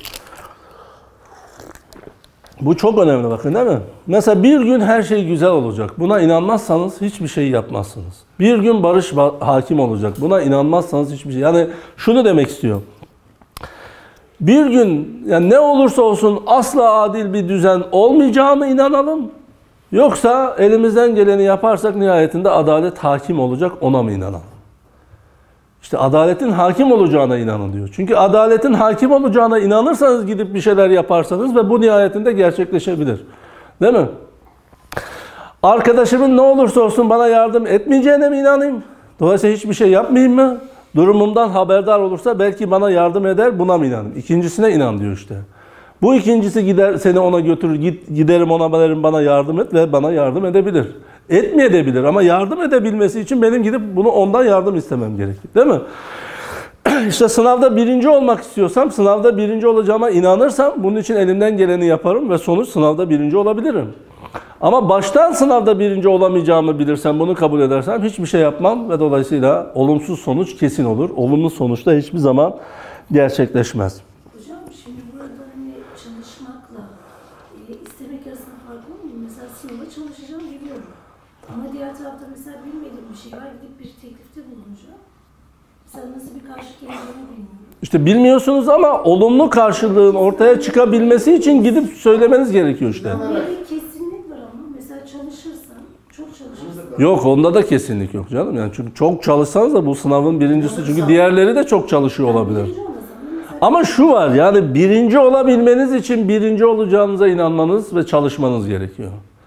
Bu çok önemli bakın değil mi? Mesela bir gün her şey güzel olacak. Buna inanmazsanız hiçbir şey yapmazsınız. Bir gün barış hakim olacak. Buna inanmazsanız hiçbir şey. Yani şunu demek istiyor. Bir gün yani ne olursa olsun asla adil bir düzen olmayacağına inanalım. Yoksa elimizden geleni yaparsak nihayetinde adalet hakim olacak, ona mı inanalım? İşte adaletin hakim olacağına inanın diyor. Çünkü adaletin hakim olacağına inanırsanız gidip bir şeyler yaparsanız ve bu nihayetinde gerçekleşebilir. Değil mi? Arkadaşımın ne olursa olsun bana yardım etmeyeceğine mi inanayım? Dolayısıyla hiçbir şey yapmayayım mı? Durumumdan haberdar olursa belki bana yardım eder, buna mı inanayım? İkincisine inan diyor işte. Bu ikincisi gider seni ona götürür, giderim ona derim bana yardım et ve bana yardım edebilir. Etmeyebilir ama yardım edebilmesi için benim gidip bunu ondan yardım istemem gerekir. Değil mi? İşte sınavda birinci olmak istiyorsam, sınavda birinci olacağıma inanırsam bunun için elimden geleni yaparım ve sonuç sınavda birinci olabilirim. Ama baştan sınavda birinci olamayacağımı bilirsem, bunu kabul edersem hiçbir şey yapmam ve dolayısıyla olumsuz sonuç kesin olur. Olumlu sonuç da hiçbir zaman gerçekleşmez. Hocam şimdi burada hani çalışmakla istemek arasında fark var mı? Mesela sınava çalışacağım biliyorum. Ama diğer tarafta mesela bilmediğim bir şey var. Gidip bir teklifte bulunacağım. Mesela nasıl bir karşı geleceğini bilmiyorum. İşte bilmiyorsunuz ama olumlu karşılığın ortaya çıkabilmesi için gidip söylemeniz gerekiyor işte. Bir kesinlik var ama mesela çalışırsan, çok çalışırsan. Yok, onda da kesinlik yok canım. Yani çünkü çok çalışsanız da bu sınavın birincisi. Çünkü diğerleri de çok çalışıyor olabilir. Birinci olmasan da mesela Ama şu var, yani birinci olabilmeniz için birinci olacağınıza inanmanız ve çalışmanız gerekiyor.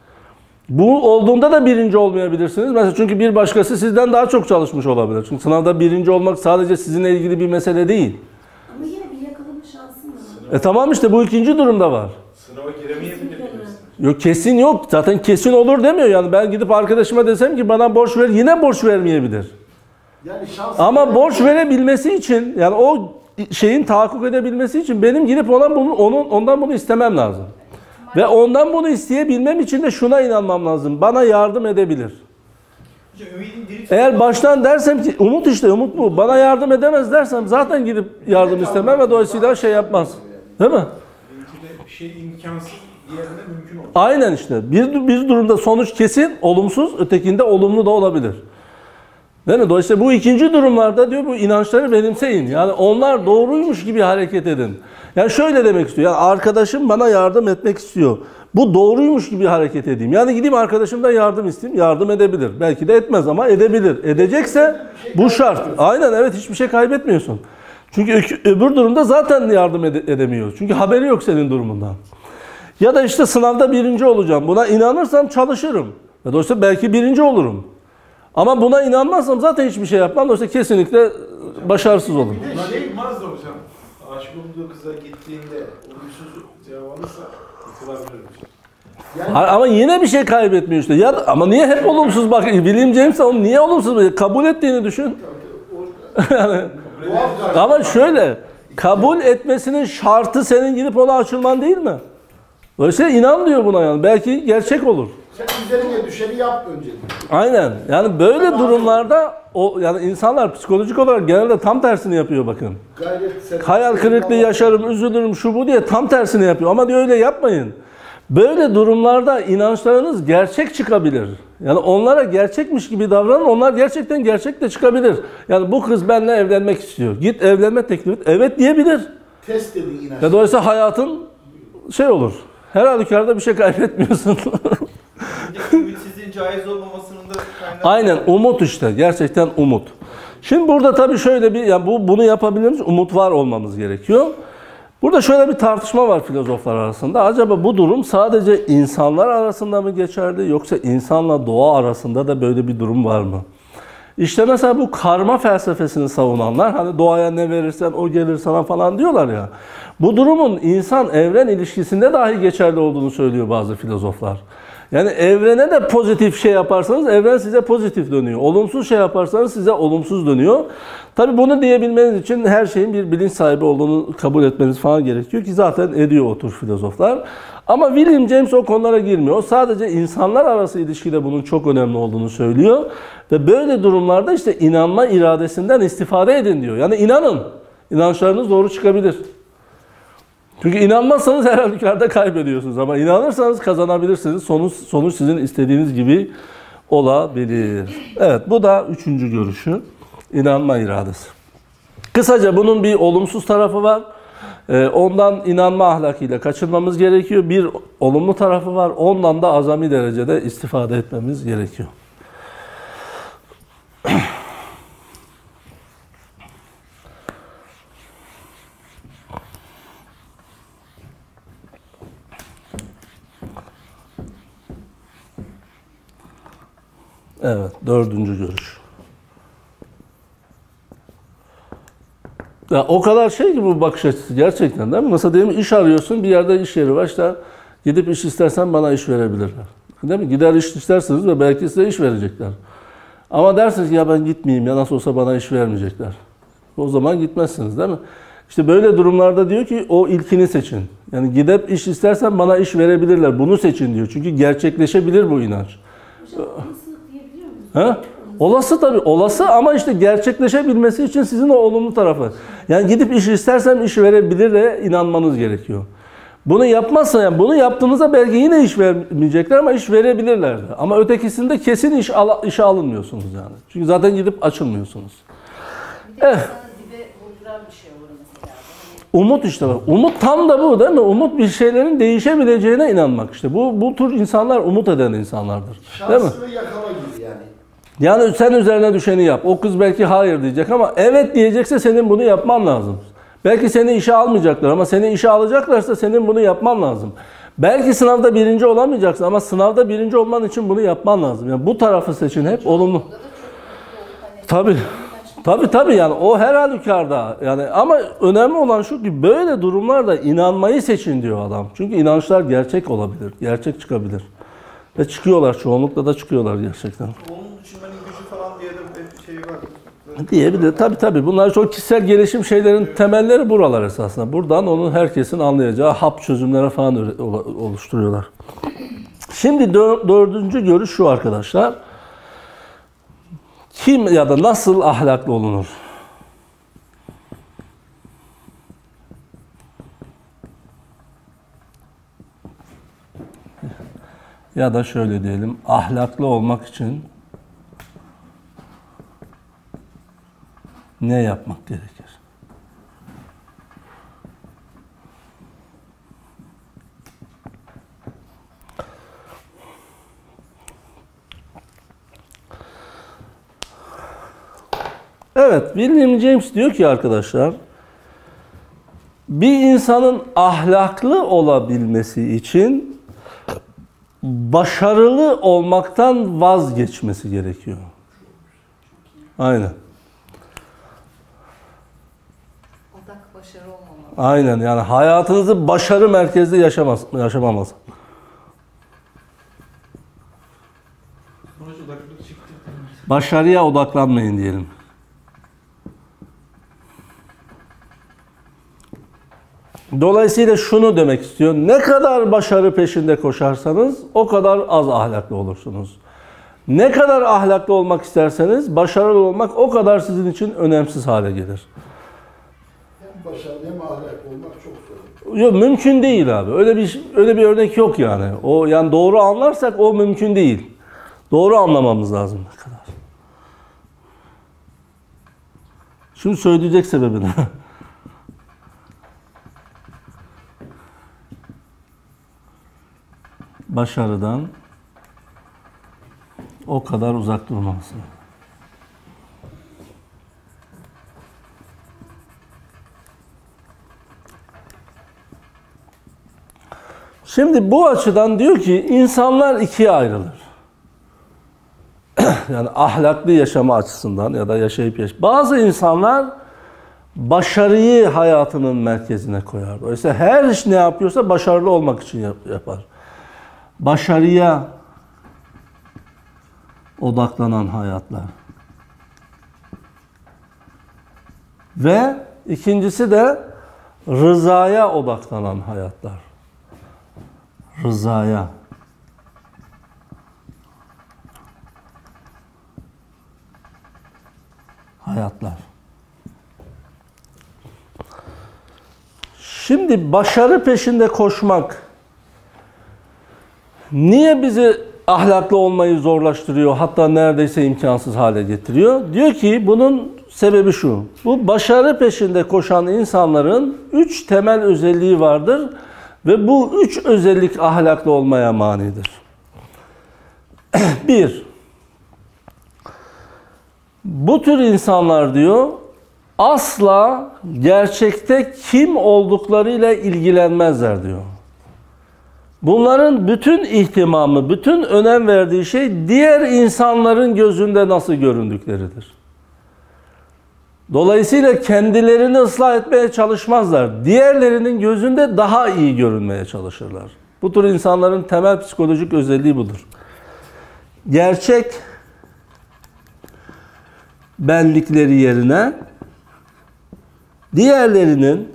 Bu olduğunda da birinci olmayabilirsiniz. Mesela çünkü bir başkası sizden daha çok çalışmış olabilir. Çünkü sınavda birinci olmak sadece sizinle ilgili bir mesele değil. ama yine bir yakalama şansın var. Tamam, işte bu ikinci durumda var. Sınava giremeyebilir miyiz? Yok, kesin yok. Zaten kesin olur demiyor. Yani ben gidip arkadaşıma desem ki bana borç ver, yine borç vermeyebilir. Yani şans. Ama borç verebilmesi için, yani o şeyin tahakkuk edebilmesi için benim gidip ondan bunu istemem lazım. Ve ondan bunu isteyebilmem için de şuna inanmam lazım. Bana yardım edebilir. Hocam ümidin diri Eğer baştan dersem ki umut, işte umut bu. Bana yardım edemez dersem zaten gidip yardım istemem ve dolayısıyla şey yapmaz. Değil mi? bir şey imkansız, diğerinde mümkün olur. Aynen işte. Bir durumda sonuç kesin olumsuz, ötekinde olumlu da olabilir. Değil mi? Dolayısıyla bu ikinci durumlarda diyor bu inançları benimseyin. Yani onlar doğruymuş gibi hareket edin. Yani şöyle demek istiyor. Yani arkadaşım bana yardım etmek istiyor. Bu doğruymuş gibi hareket edeyim. Yani gideyim arkadaşımdan yardım isteyeyim. Yardım edebilir. Belki de etmez ama edebilir. Edecekse bu şart. Aynen, evet, hiçbir şey kaybetmiyorsun. Çünkü öbür durumda zaten yardım edemiyor. Çünkü haberi yok senin durumundan. Ya da işte sınavda birinci olacağım. Buna inanırsam çalışırım. Ve dolayısıyla belki birinci olurum. Ama buna inanmazsam zaten hiçbir şey yapmam. Dolayısıyla kesinlikle başarısız olurum. Bir de şey olmaz da hocam. Aşık olduğu kıza gittiğinde olumsuz cevap alırsa yıkılabilir. Ama yine bir şey kaybetmiyor işte. Ya ama niye hep olumsuz bak? William James onu niye olumsuz? Kabul ettiğini düşün. Yani, ama şöyle, kabul etmesinin şartı senin gidip ona açılman değil mi? Dolayısıyla inan diyor buna yani. Belki gerçek olur. Sen üzerine düşeni yap önce. Aynen. Yani böyle durumlarda yani insanlar psikolojik olarak genelde tam tersini yapıyor bakın. Hayal kırıklığı yaşarım, üzülürüm, şu bu diye tam tersini yapıyor. Ama diyor öyle yapmayın. Böyle durumlarda inançlarınız gerçek çıkabilir. Yani onlara gerçekmiş gibi davranın, onlar gerçekten gerçek de çıkabilir. Yani bu kız benimle evlenmek istiyor. Git evlenme teklif et. Evet diyebilir. Test dediğin inanç. Ve dolayısıyla hayatın şey olur. Her halükarda bir şey kaybetmiyorsun. Ümitsizliğin caiz olmamasının da kaynağı. Aynen, umut işte. Gerçekten umut. Şimdi burada tabii şöyle bir, yani bunu yapabilmemiz umut var olmamız gerekiyor. Burada şöyle bir tartışma var filozoflar arasında. Acaba bu durum sadece insanlar arasında mı geçerli yoksa insanla doğa arasında da böyle bir durum var mı? İşte mesela bu karma felsefesini savunanlar, hani doğaya ne verirsen o gelir sana falan diyorlar ya. Bu durumun insan-evren ilişkisinde dahi geçerli olduğunu söylüyor bazı filozoflar. Yani evrene de pozitif şey yaparsanız evren size pozitif dönüyor. Olumsuz şey yaparsanız size olumsuz dönüyor. Tabii bunu diyebilmeniz için her şeyin bir bilinç sahibi olduğunu kabul etmeniz falan gerekiyor ki zaten ediyor o tür filozoflar. Ama William James o konulara girmiyor. O sadece insanlar arası ilişkide bunun çok önemli olduğunu söylüyor. Ve böyle durumlarda işte inanma iradesinden istifade edin diyor. Yani inanın. İnançlarınız doğru çıkabilir. Çünkü inanmazsanız her halükarda kaybediyorsunuz. Ama inanırsanız kazanabilirsiniz. Sonuç sizin istediğiniz gibi olabilir. Evet, bu da üçüncü görüşü. İnanma iradesi. Kısaca bunun bir olumsuz tarafı var. Ondan inanma ahlakıyla kaçınmamız gerekiyor. Bir olumlu tarafı var. Ondan da azami derecede istifade etmemiz gerekiyor. Evet, dördüncü görüş. Ya o kadar şey ki bu bakış açısı gerçekten, değil mi? Mesela diyelim iş arıyorsun, bir yerde iş yeri var, işte gidip iş istersen bana iş verebilirler. Değil mi? Gider iş istersiniz ve belki size iş verecekler. Ama dersiniz ki ya ben gitmeyeyim, ya nasıl olsa bana iş vermeyecekler. O zaman gitmezsiniz, değil mi? İşte böyle durumlarda diyor ki o ilkini seçin. Yani gidip iş istersen bana iş verebilirler. Bunu seçin diyor. Çünkü gerçekleşebilir bu inanç. Hocam nasıl diyebiliyor musunuz? Ha? Olası tabii, olası ama işte gerçekleşebilmesi için sizin o olumlu tarafı. Yani gidip iş istersem iş verebilirle inanmanız gerekiyor. Bunu yapmazsa, yani bunu yaptığınızda belki yine iş vermeyecekler ama iş verebilirler de. Ama ötekisinde kesin işe alınmıyorsunuz yani. Çünkü zaten gidip açılmıyorsunuz. Bir de insanı dibe vurduran bir şey olur mesela. Hani Umut işte bak. Umut tam da bu değil mi? Umut bir şeylerin değişebileceğine inanmak işte. Bu tür insanlar umut eden insanlardır. Değil mi? Şansını yakala gibi yani. Yani sen üzerine düşeni yap. O kız belki hayır diyecek ama evet diyecekse senin bunu yapman lazım. Belki seni işe almayacaklar ama seni işe alacaklarsa senin bunu yapman lazım. Belki sınavda birinci olamayacaksın ama sınavda birinci olman için bunu yapman lazım. Yani bu tarafı seçin hep olumlu. burada da çok mutlu olup hani Tabii yani o her halükarda yani ama önemli olan şu ki böyle durumlarda inanmayı seçin diyor adam. Çünkü inançlar gerçek olabilir, gerçek çıkabilir. Ve çıkıyorlar, çoğunlukla da çıkıyorlar gerçekten. Onun düşünmenin gücü falan diye de bir şey var. Diyebilir. Tabii. Bunlar çok kişisel gelişim şeylerin temelleri buralar esasında. Buradan onun herkesin anlayacağı hap çözümlere falan oluşturuyorlar. Şimdi dördüncü görüş şu arkadaşlar. Kim ya da nasıl ahlaklı olunur? Ya da şöyle diyelim, ahlaklı olmak için ne yapmak gerekir? Evet, William James diyor ki arkadaşlar, bir insanın ahlaklı olabilmesi için başarılı olmaktan vazgeçmesi gerekiyor. Aynen. odak başarı olmamalı. Aynen yani hayatınızı başarı merkezli yaşamamaz. Sonuç odaklı çıktı. Başarıya odaklanmayın diyelim. Dolayısıyla şunu demek istiyor. Ne kadar başarı peşinde koşarsanız o kadar az ahlaklı olursunuz. Ne kadar ahlaklı olmak isterseniz başarılı olmak o kadar sizin için önemsiz hale gelir. Hem başarılı hem ahlaklı olmak çok zor. Yok, mümkün değil abi. Öyle bir örnek yok yani. O yani doğru anlarsak o mümkün değil. Doğru anlamamız lazım ne kadar. Şimdi söyleyecek sebebini. Başarıdan o kadar uzak durmalısın. Şimdi bu açıdan diyor ki insanlar ikiye ayrılır. Yani ahlaklı yaşama açısından ya da bazı insanlar başarıyı hayatının merkezine koyar. Dolayısıyla her iş ne yapıyorsa başarılı olmak için yapar. Başarıya odaklanan hayatlar. Ve ikincisi de rızaya odaklanan hayatlar. Rızaya. Hayatlar. Şimdi başarı peşinde koşmak niye bizi ahlaklı olmayı zorlaştırıyor, hatta neredeyse imkansız hale getiriyor? Diyor ki bunun sebebi şu. Bu başarı peşinde koşan insanların 3 temel özelliği vardır ve bu 3 özellik ahlaklı olmaya manidir. 1. Bu tür insanlar diyor asla gerçekte kim olduklarıyla ilgilenmezler diyor. Bunların bütün ihtimamı, bütün önem verdiği şey diğer insanların gözünde nasıl göründükleridir. Dolayısıyla kendilerini ıslah etmeye çalışmazlar. Diğerlerinin gözünde daha iyi görünmeye çalışırlar. Bu tür insanların temel psikolojik özelliği budur. Gerçek benlikleri yerine diğerlerinin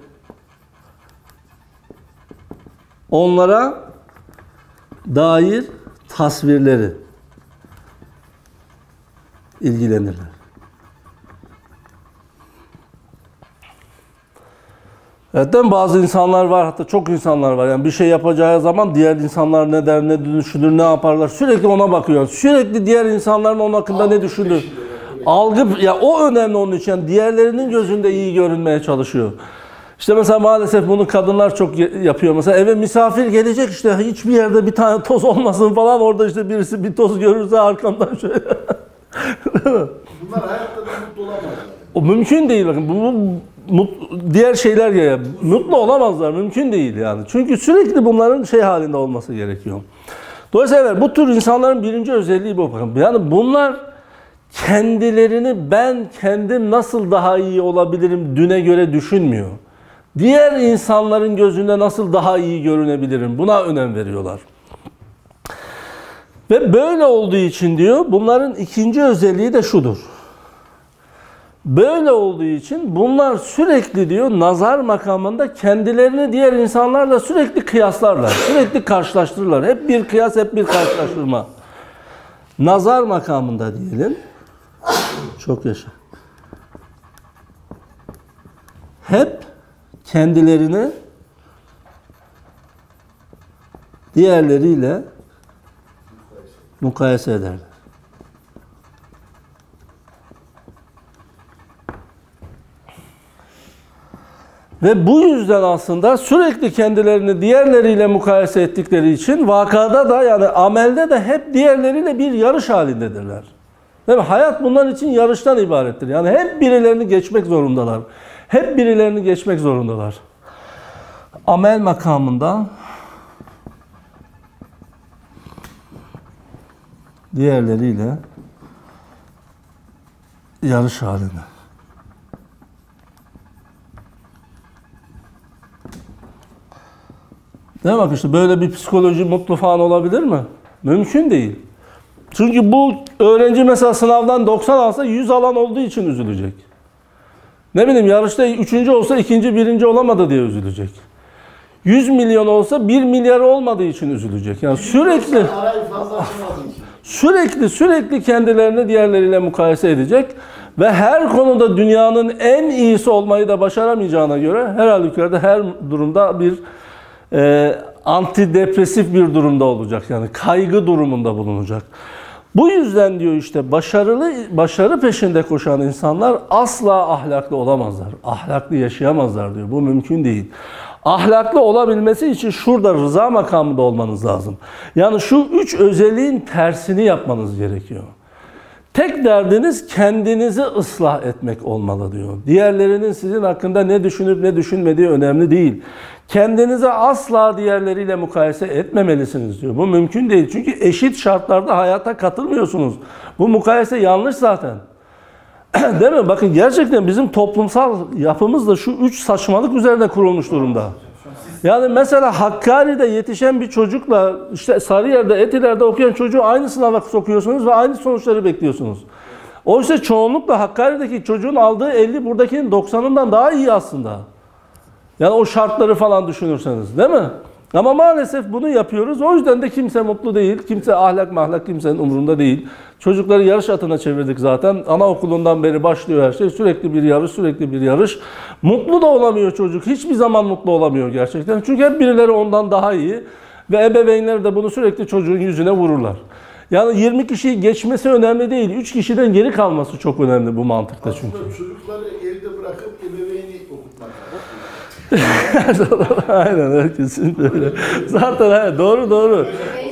onlara dair tasvirleri ilgilenirler. Evet, bazı insanlar var, hatta çok insanlar var. Yani bir şey yapacağı zaman diğer insanlar ne der, ne düşünür, ne yaparlar sürekli ona bakıyor. Sürekli diğer insanların onun hakkında ne düşünür. Algı, ya o önemli onun için. Yani diğerlerinin gözünde iyi görünmeye çalışıyor. İşte mesela maalesef bunu kadınlar çok yapıyor. Mesela eve misafir gelecek, işte hiçbir yerde bir tane toz olmasın falan. Orada işte birisi bir toz görürse arkamdan şöyle. Bunlar hayatta da mutlu olamazlar. O mümkün değil, bakın. Diğer şeyler ya, mutlu olamazlar, mümkün değil yani. Çünkü sürekli bunların şey halinde olması gerekiyor. Dolayısıyla evet, bu tür insanların birinci özelliği bu. Yani bunlar kendilerini ben kendim nasıl daha iyi olabilirim düne göre düşünmüyor. Diğer insanların gözünde nasıl daha iyi görünebilirim, buna önem veriyorlar. Ve böyle olduğu için diyor, bunların ikinci özelliği de şudur. Böyle olduğu için bunlar sürekli diyor nazar makamında kendilerini diğer insanlarla sürekli kıyaslarlar. Sürekli karşılaştırırlar. Hep bir kıyas, hep bir karşılaştırma. Nazar makamında diyelim. Çok yaşa. Hep kendilerini diğerleriyle mukayese ederler. Ve bu yüzden aslında sürekli kendilerini diğerleriyle mukayese ettikleri için vakada da yani amelde de hep diğerleriyle bir yarış halindedirler. Değil mi? Hayat bunlar için yarıştan ibarettir. Yani hep birilerini geçmek zorundalar. Hep birilerini geçmek zorundalar. Amel makamında diğerleriyle yarış halinde. Değil mi? Bak işte böyle bir psikoloji mutlu falan olabilir mi? Mümkün değil. Çünkü bu öğrenci mesela sınavdan 90 alsa 100 alan olduğu için üzülecek. Ne bileyim yarışta 3. olsa 2. 1. olamadı diye üzülecek. 100 milyon olsa 1 milyar olmadığı için üzülecek. Yani sürekli kendilerini diğerleriyle mukayese edecek ve her konuda dünyanın en iyisi olmayı da başaramayacağına göre her halükarda her durumda bir antidepresif bir durumda olacak. Yani kaygı durumunda bulunacak. Bu yüzden diyor işte başarı peşinde koşan insanlar asla ahlaklı olamazlar. Ahlaklı yaşayamazlar diyor. Bu mümkün değil. Ahlaklı olabilmesi için şurada rıza makamında olmanız lazım. Yani şu 3 özelliğin tersini yapmanız gerekiyor. Tek derdiniz kendinizi ıslah etmek olmalı diyor. Diğerlerinin sizin hakkında ne düşünüp ne düşünmediği önemli değil. Kendinize asla diğerleriyle mukayese etmemelisiniz diyor. Bu mümkün değil. Çünkü eşit şartlarda hayata katılmıyorsunuz. Bu mukayese yanlış zaten. Değil mi? Bakın gerçekten bizim toplumsal yapımız da şu 3 saçmalık üzerine kurulmuş durumda. Yani mesela Hakkari'de yetişen bir çocukla işte Sarıyer'de, Etiler'de okuyan çocuğu aynı sınava sokuyorsunuz ve aynı sonuçları bekliyorsunuz. Oysa çoğunlukla Hakkari'deki çocuğun aldığı 50 buradakinin 90'ından daha iyi aslında. Yani o şartları falan düşünürseniz, değil mi? Ama maalesef bunu yapıyoruz. O yüzden de kimse mutlu değil. Kimse ahlak kimsenin umurunda değil. Çocukları yarış atına çevirdik zaten. Anaokulundan beri başlıyor her şey. Sürekli bir yarış. Mutlu da olamıyor çocuk. Hiçbir zaman mutlu olamıyor gerçekten. Çünkü hep birileri ondan daha iyi. Ve ebeveynler de bunu sürekli çocuğun yüzüne vururlar. Yani 20 kişiyi geçmesi önemli değil. 3 kişiden geri kalması çok önemli bu mantıkta çünkü. Aslında çocukları evde bırakıp ebeveyni okutmak. Aynen öyle, kesinlikle öyle. Zaten doğru.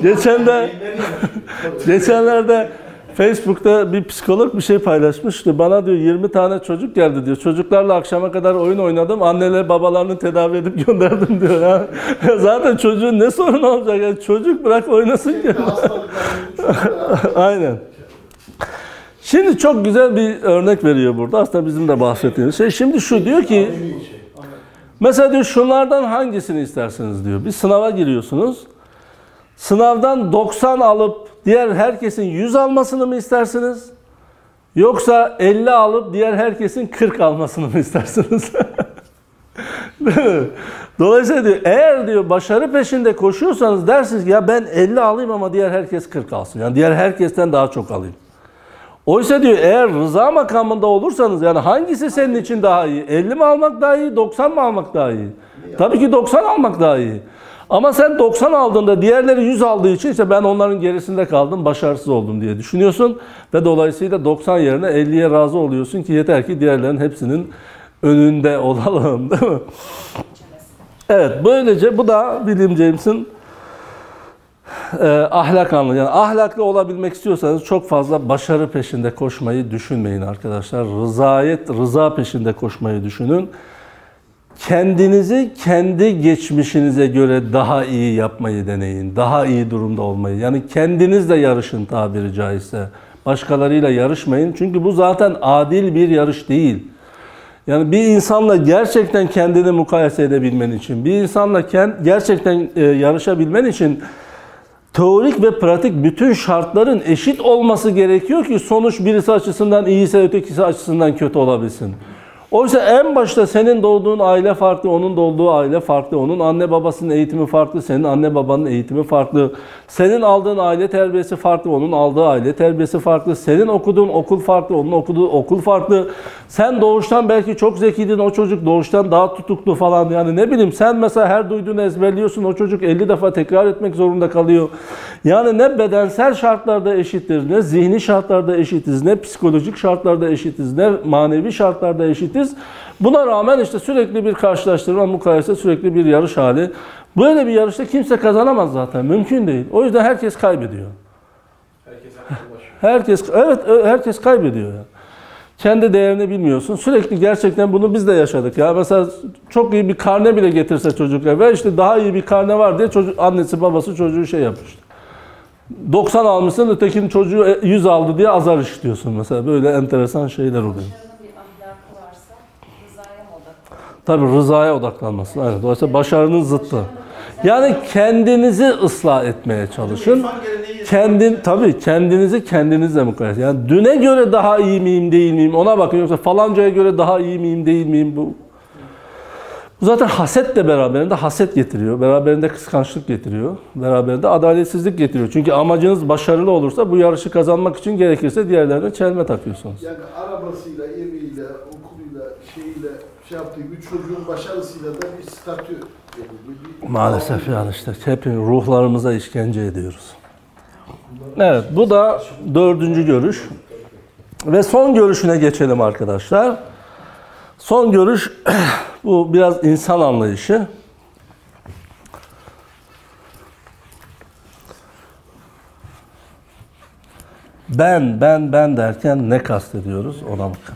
Geçenlerde Facebook'ta bir psikolog bir şey paylaşmıştı. Bana diyor 20 tane çocuk geldi diyor. Çocuklarla akşama kadar oyun oynadım. Anneler babalarını tedavi edip gönderdim diyor. Yani zaten çocuğun ne sorunu olacak? Yani çocuk bırak oynasın ki. Aynen. Şimdi çok güzel bir örnek veriyor burada. Aslında bizim de bahsettiğimiz şey. Şimdi şu diyor ki mesela diyor şunlardan hangisini istersiniz diyor. Bir sınava giriyorsunuz. Sınavdan 90 alıp diğer herkesin 100 almasını mı istersiniz? Yoksa 50 alıp diğer herkesin 40 almasını mı istersiniz? Dolayısıyla diyor eğer diyor başarı peşinde koşuyorsanız dersiniz ki ya ben 50 alayım ama diğer herkes 40 alsın. Yani diğer herkesten daha çok alayım. Oysa diyor eğer rıza makamında olursanız yani hangisi senin için daha iyi? 50 mi almak daha iyi, 90 mı almak daha iyi? Tabii ki 90 almak daha iyi. Ama sen 90 aldığında diğerleri 100 aldığı için işte ben onların gerisinde kaldım, başarısız oldum diye düşünüyorsun. Ve dolayısıyla 90 yerine 50'ye razı oluyorsun ki yeter ki diğerlerin hepsinin önünde olalım, değil mi? Evet, böylece bu da William James'in ahlak anlayışı. Yani ahlaklı olabilmek istiyorsanız çok fazla başarı peşinde koşmayı düşünmeyin arkadaşlar. Rıza peşinde koşmayı düşünün. Kendinizi kendi geçmişinize göre daha iyi yapmayı deneyin. Daha iyi durumda olmayı. Yani kendinizle yarışın tabiri caizse. Başkalarıyla yarışmayın. Çünkü bu zaten adil bir yarış değil. Yani bir insanla gerçekten kendini mukayese edebilmen için, bir insanla gerçekten yarışabilmen için teorik ve pratik bütün şartların eşit olması gerekiyor ki sonuç birisi açısından iyiyse ötekisi açısından kötü olabilsin. Oysa en başta senin doğduğun aile farklı, onun doğduğu aile farklı, onun anne babasının eğitimi farklı, senin anne babanın eğitimi farklı, senin aldığın aile terbiyesi farklı, onun aldığı aile terbiyesi farklı, senin okuduğun okul farklı, onun okuduğu okul farklı. Sen doğuştan belki çok zekiydin, o çocuk doğuştan daha tutuklu falan, yani ne bileyim sen mesela her duyduğunu ezberliyorsun, o çocuk 50 defa tekrar etmek zorunda kalıyor. Yani ne bedensel şartlarda eşitiz, ne zihni şartlarda eşitiz, ne psikolojik şartlarda eşitiz, ne manevi şartlarda eşitiz. Buna rağmen işte sürekli bir karşılaştırma, mukayese, sürekli bir yarış hali. Böyle bir yarışta kimse kazanamaz zaten. Mümkün değil. O yüzden herkes kaybediyor. Herkes kaybediyor. Yani. Kendi değerini bilmiyorsun. Sürekli gerçekten bunu biz de yaşadık. Ya mesela çok iyi bir karne bile getirse çocuklar ve işte daha iyi bir karne var diye annesi babası çocuğu şey yapmıştı. 90 almışsın, ötekinin çocuğu 100 aldı diye azar işitiyorsun mesela. Böyle enteresan şeyler oluyor. Tabii rızaya odaklanması. Evet. Dolayısıyla başarının zıttı. Yani kendinizi ıslah etmeye çalışın. Kendinizi kendinizle mukayese. Yani düne göre daha iyi miyim, değil miyim ona bakın. Yoksa falancaya göre daha iyi miyim, değil miyim bu. Bu zaten haset de beraberinde haset getiriyor. Beraberinde kıskançlık getiriyor. Beraberinde adaletsizlik getiriyor. Çünkü amacınız başarılı olursa bu yarışı kazanmak için gerekirse diğerlerine çelme takıyorsunuz. Yani arabasıyla, eviyle, okuluyla, şeyiyle yaptığı bir çocuğun başarısıyla da bir statü veriliyor. Maalesef yani işte hepimiz ruhlarımıza işkence ediyoruz. Evet, bu da 4. görüş. Ve son görüşüne geçelim arkadaşlar. Son görüş, bu biraz insan anlayışı. Ben derken ne kastediyoruz ona bakın.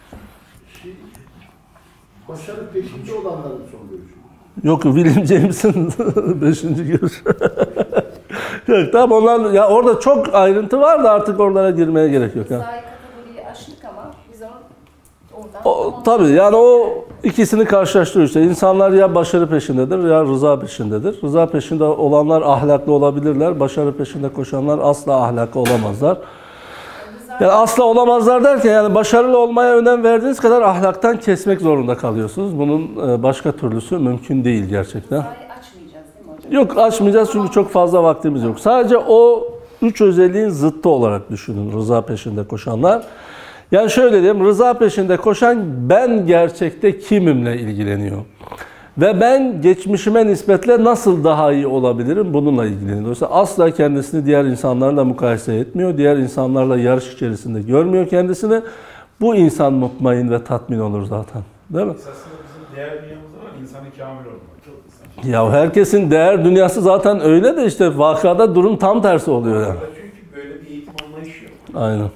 Başarı peşinde olanların son görüşü. Yok, William James'in 5. görüşü. Yok, tamam onlar, ya orada çok ayrıntı var da artık oralara girmeye gerek yok. Yani. Sahip kategoriyi aştık ama biz oradan Tabii yani o ikisini karşılaştırıyoruz. İşte İnsanlar ya başarı peşindedir ya rıza peşindedir. Rıza peşinde olanlar ahlaklı olabilirler. Başarı peşinde koşanlar asla ahlaklı olamazlar. Yani asla olamazlar derken yani başarılı olmaya önem verdiğiniz kadar ahlaktan kesmek zorunda kalıyorsunuz. Bunun başka türlüsü mümkün değil gerçekten. açmayacağız değil mi hocam? Yok, açmayacağız çünkü çok fazla vaktimiz yok. Sadece o 3 özelliğin zıttı olarak düşünün rıza peşinde koşanlar. Yani şöyle diyeyim, rıza peşinde koşan ben gerçekte kimimle ilgileniyor. Ve ben geçmişime nispetle nasıl daha iyi olabilirim bununla ilgileniyor. Dolayısıyla asla kendisini diğer insanlarla mukayese etmiyor. Diğer insanlarla yarış içerisinde görmüyor kendisini. Bu insan mutmain ve tatmin olur zaten. Değil mi? Esasında bizim değer dünyamızda var insanı kamil olmak. Çok insan. Ya herkesin değer dünyası zaten öyle de işte vakada durum tam tersi oluyor yani. Çünkü böyle bir eğitim anlayışı yok. Aynen.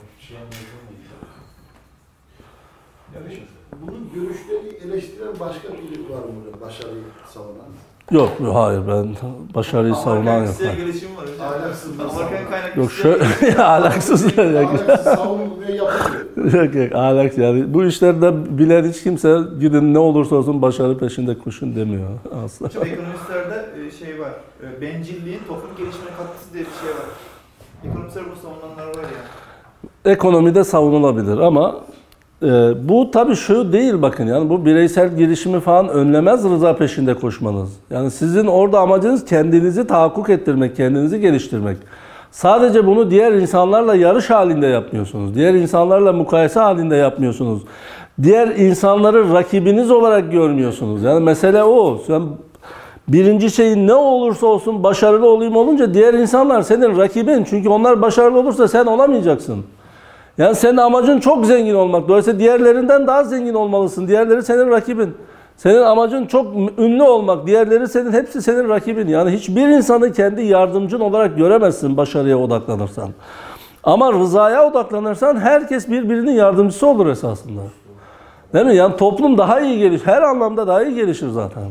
Bunun görüşleri eleştiren başka biri var mı başarıyı savunan? Yok, hayır, ben başarıyı savunan yok. Kişisel gelişim var hocam. Ahlaksızlığı Amerikan kaynaklı Yok şöyle, ahlaksız da yok. Ahlaksız savunmuyor, yapıyor. Yok, ahlak yani. Bu işlerde bilen hiç kimse gidin ne olursa olsun başarı peşinde koşun demiyor asla. Hocam ekonomistlerde şey var. Bencilliğin toplum gelişimine katkısı diye bir şey var. Ekonomistler bunu savunanlar var ya. Ekonomide savunulabilir ama bu tabii şu değil bakın yani bu bireysel gelişimi falan önlemez rıza peşinde koşmanız. Yani sizin orada amacınız kendinizi tahakkuk ettirmek, kendinizi geliştirmek. Sadece bunu diğer insanlarla yarış halinde yapmıyorsunuz. Diğer insanlarla mukayese halinde yapmıyorsunuz. Diğer insanları rakibiniz olarak görmüyorsunuz. Yani mesele o. Birinci şeyin ne olursa olsun başarılı olayım olunca diğer insanlar senin rakibin. Çünkü onlar başarılı olursa sen olamayacaksın. Yani senin amacın çok zengin olmak. Dolayısıyla diğerlerinden daha zengin olmalısın. Diğerleri senin rakibin. Senin amacın çok ünlü olmak. Diğerleri hepsi senin rakibin. Yani hiçbir insanı kendi yardımcın olarak göremezsin başarıya odaklanırsan. Ama rızaya odaklanırsan herkes birbirinin yardımcısı olur esasında. Değil mi? Yani toplum daha iyi gelişir. Her anlamda daha iyi gelişir zaten.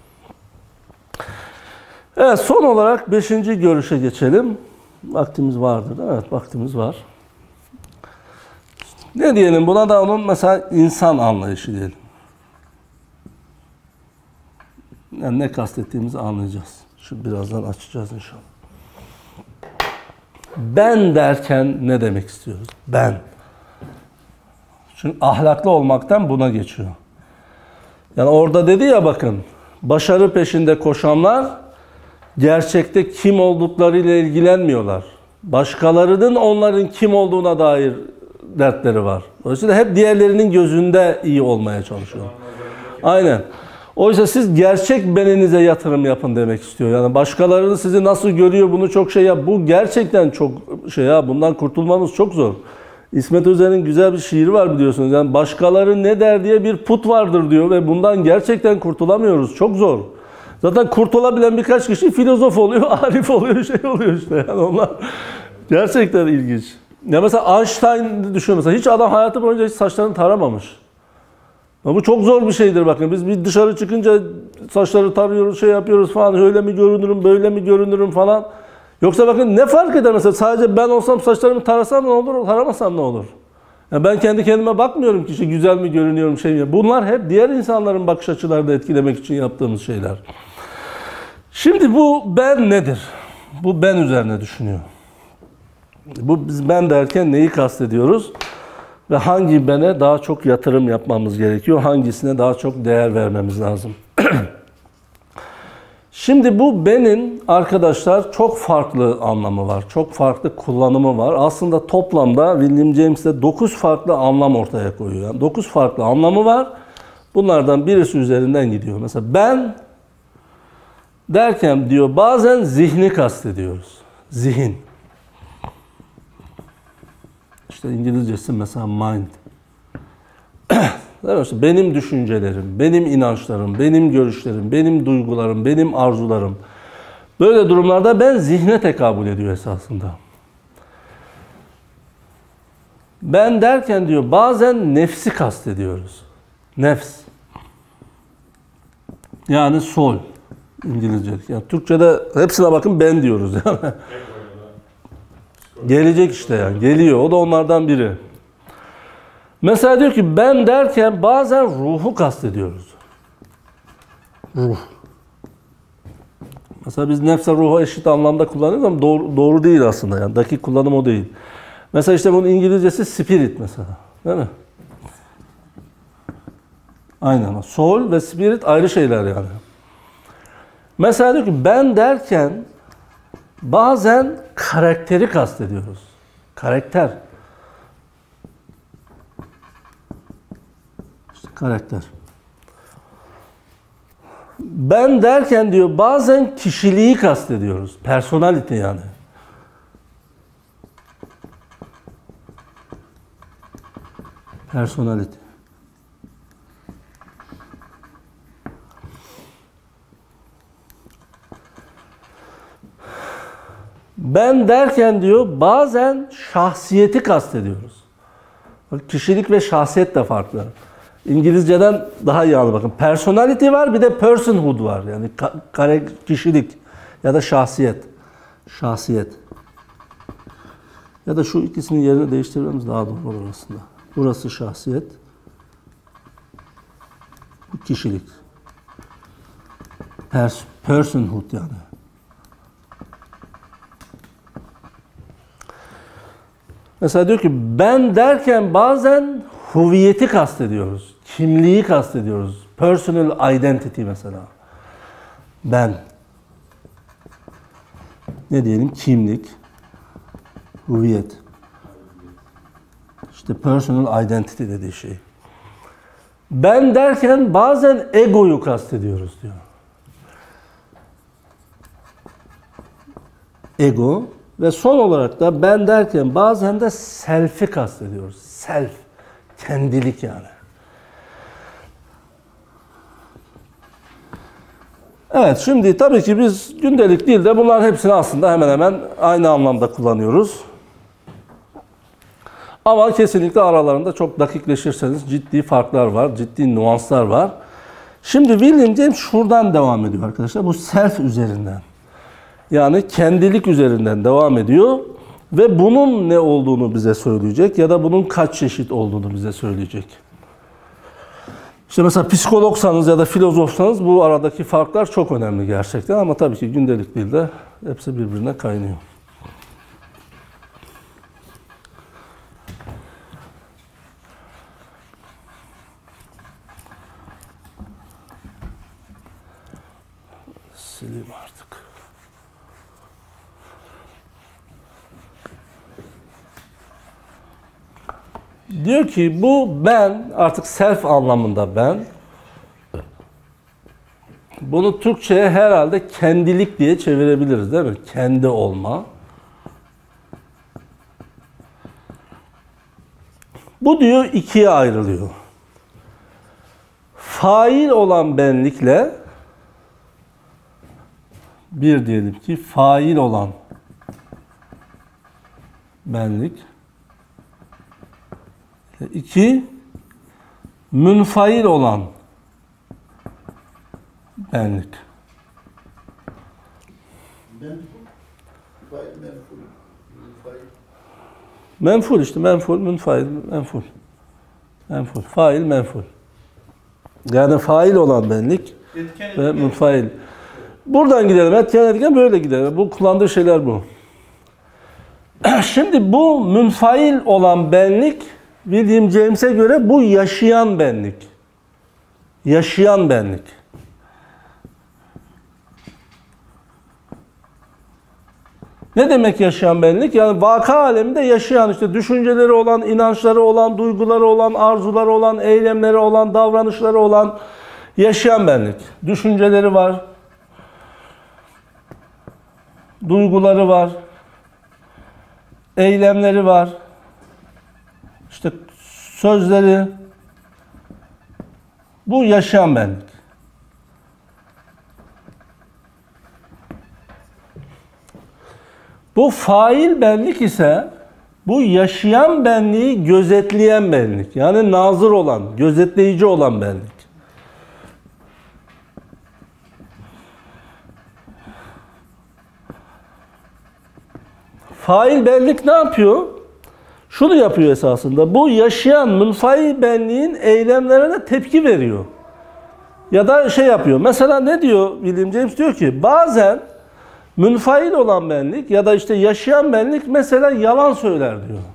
Evet, son olarak 5. görüşe geçelim. Vaktimiz vardır. Evet, vaktimiz var. Ne diyelim buna da onun mesela insan anlayışı diyelim. Yani ne kastettiğimizi anlayacağız. Şu birazdan açacağız inşallah. Ben derken ne demek istiyoruz? Ben. Çünkü ahlaklı olmaktan buna geçiyor. Yani orada dedi ya bakın, başarı peşinde koşanlar gerçekte kim olduklarıyla ilgilenmiyorlar. Başkalarının onların kim olduğuna dair dertleri var. Dolayısıyla hep diğerlerinin gözünde iyi olmaya çalışıyor. Aynen. Oysa siz gerçek beninize yatırım yapın demek istiyor. Yani başkalarını sizi nasıl görüyor bunu çok şey yap. Bu gerçekten çok şey ya. Bundan kurtulmanız çok zor. İsmet Özel'in güzel bir şiiri var biliyorsunuz. Yani başkaları ne der diye bir put vardır diyor ve bundan gerçekten kurtulamıyoruz. Çok zor. Zaten kurtulabilen birkaç kişi filozof oluyor, arif oluyor, şey oluyor işte. Yani onlar gerçekten ilginç. Ya mesela Einstein düşün mesela. Hiç adam hayatı boyunca hiç saçlarını taramamış. Bu çok zor bir şeydir bakın. Biz bir dışarı çıkınca saçları tarıyoruz, şey yapıyoruz falan. Öyle mi görünürüm, böyle mi görünürüm falan. Yoksa bakın ne fark eder mesela sadece ben olsam saçlarımı tarasam ne olur, taramasam ne olur? Yani ben kendi kendime bakmıyorum ki işte güzel mi görünüyorum şey mi. Bunlar hep diğer insanların bakış açılarını etkilemek için yaptığımız şeyler. Şimdi bu ben nedir? Bu ben üzerine düşünüyor. Biz ben derken neyi kastediyoruz? Ve hangi bene daha çok yatırım yapmamız gerekiyor? Hangisine daha çok değer vermemiz lazım? Şimdi bu benin arkadaşlar çok farklı anlamı var. Çok farklı kullanımı var. Aslında toplamda William James de 9 farklı anlam ortaya koyuyor. Yani 9 farklı anlamı var. Bunlardan birisi üzerinden gidiyor. Mesela ben derken diyor bazen zihni kastediyoruz. Zihin. İşte İngilizcesi mesela mind. Benim düşüncelerim, benim inançlarım, benim görüşlerim, benim duygularım, benim arzularım. Böyle durumlarda ben zihne tekabül ediyor esasında. Ben derken diyor bazen nefsi kastediyoruz. Nefs. Yani soul. İngilizce. Yani Türkçe'de hepsine bakın ben diyoruz yani. Gelecek işte yani. Geliyor. O da onlardan biri. Mesela diyor ki ben derken bazen ruhu kastediyoruz. Ruh. Mesela biz nefse ruhu eşit anlamda kullanıyoruz ama doğru değil aslında. Yani dakik kullanım o değil. Mesela işte bunun İngilizcesi spirit mesela. Değil mi? Aynen. Soul ve spirit ayrı şeyler yani. Mesela diyor ki ben derken bazen karakteri kastediyoruz. Karakter. İşte karakter. Ben derken diyor bazen kişiliği kastediyoruz. Personality yani. Personality. Ben derken diyor bazen şahsiyeti kastediyoruz. Kişilik ve şahsiyet de farklı. İngilizceden daha iyi anlayın bakın. Personality var bir de personhood var. Yani kişilik ya da şahsiyet. Şahsiyet. Ya da şu ikisinin yerini değiştirmemiz daha doğru olur aslında. Burası şahsiyet. Bu kişilik. Personhood yani. Mesela diyor ki ben derken bazen huviyeti kastediyoruz. Kimliği kastediyoruz. Personal identity mesela. Ben. Ne diyelim? Kimlik. Huviyet. İşte personal identity dediği şey. Ben derken bazen egoyu kastediyoruz diyor. ego ve son olarak da ben derken bazen de self'i kastediyoruz. Self, kendilik yani. Evet, şimdi tabii ki biz gündelik dilde bunların hepsini aslında hemen hemen aynı anlamda kullanıyoruz. Ama kesinlikle aralarında çok dakikleşirseniz ciddi farklar var, ciddi nüanslar var. Şimdi William James şuradan devam ediyor arkadaşlar, bu self üzerinden. Yani kendilik üzerinden devam ediyor ve bunun ne olduğunu bize söyleyecek ya da bunun kaç çeşit olduğunu bize söyleyecek. İşte mesela psikologsanız ya da filozofsanız bu aradaki farklar çok önemli gerçekten ama tabii ki gündelik dilde hepsi birbirine kaynıyor. Sileyim artık. Diyor ki bu ben, artık self anlamında ben. Bunu Türkçe'ye herhalde kendilik diye çevirebiliriz değil mi? Kendi olma. Bu diyor ikiye ayrılıyor. Fail olan benlikle bir diyelim ki fail olan benlik. İki, münfail olan benlik. Menful işte, menful, münfail, menful. Menful, fail, menful. Yani fail olan benlik ve münfail. Buradan gidelim, etken etken böyle gidelim. Bu kullandığı şeyler bu. Şimdi bu münfail olan benlik, William James'e göre bu yaşayan benlik. Yaşayan benlik. Ne demek yaşayan benlik? Yani vaka aleminde yaşayan, işte düşünceleri olan, inançları olan, duyguları olan, arzuları olan, eylemleri olan, davranışları olan yaşayan benlik. Düşünceleri var, duyguları var, eylemleri var, işte sözleri, bu yaşayan benlik. Bu fail benlik ise bu yaşayan benliği gözetleyen benlik. Yani nazır olan, gözetleyici olan benlik. Fail benlik ne yapıyor? Şunu yapıyor esasında. Bu yaşayan münfail benliğin eylemlerine tepki veriyor. Ya da şey yapıyor. Mesela ne diyor William James? Diyor ki bazen münfail olan benlik ya da işte yaşayan benlik mesela yalan söyler diyor.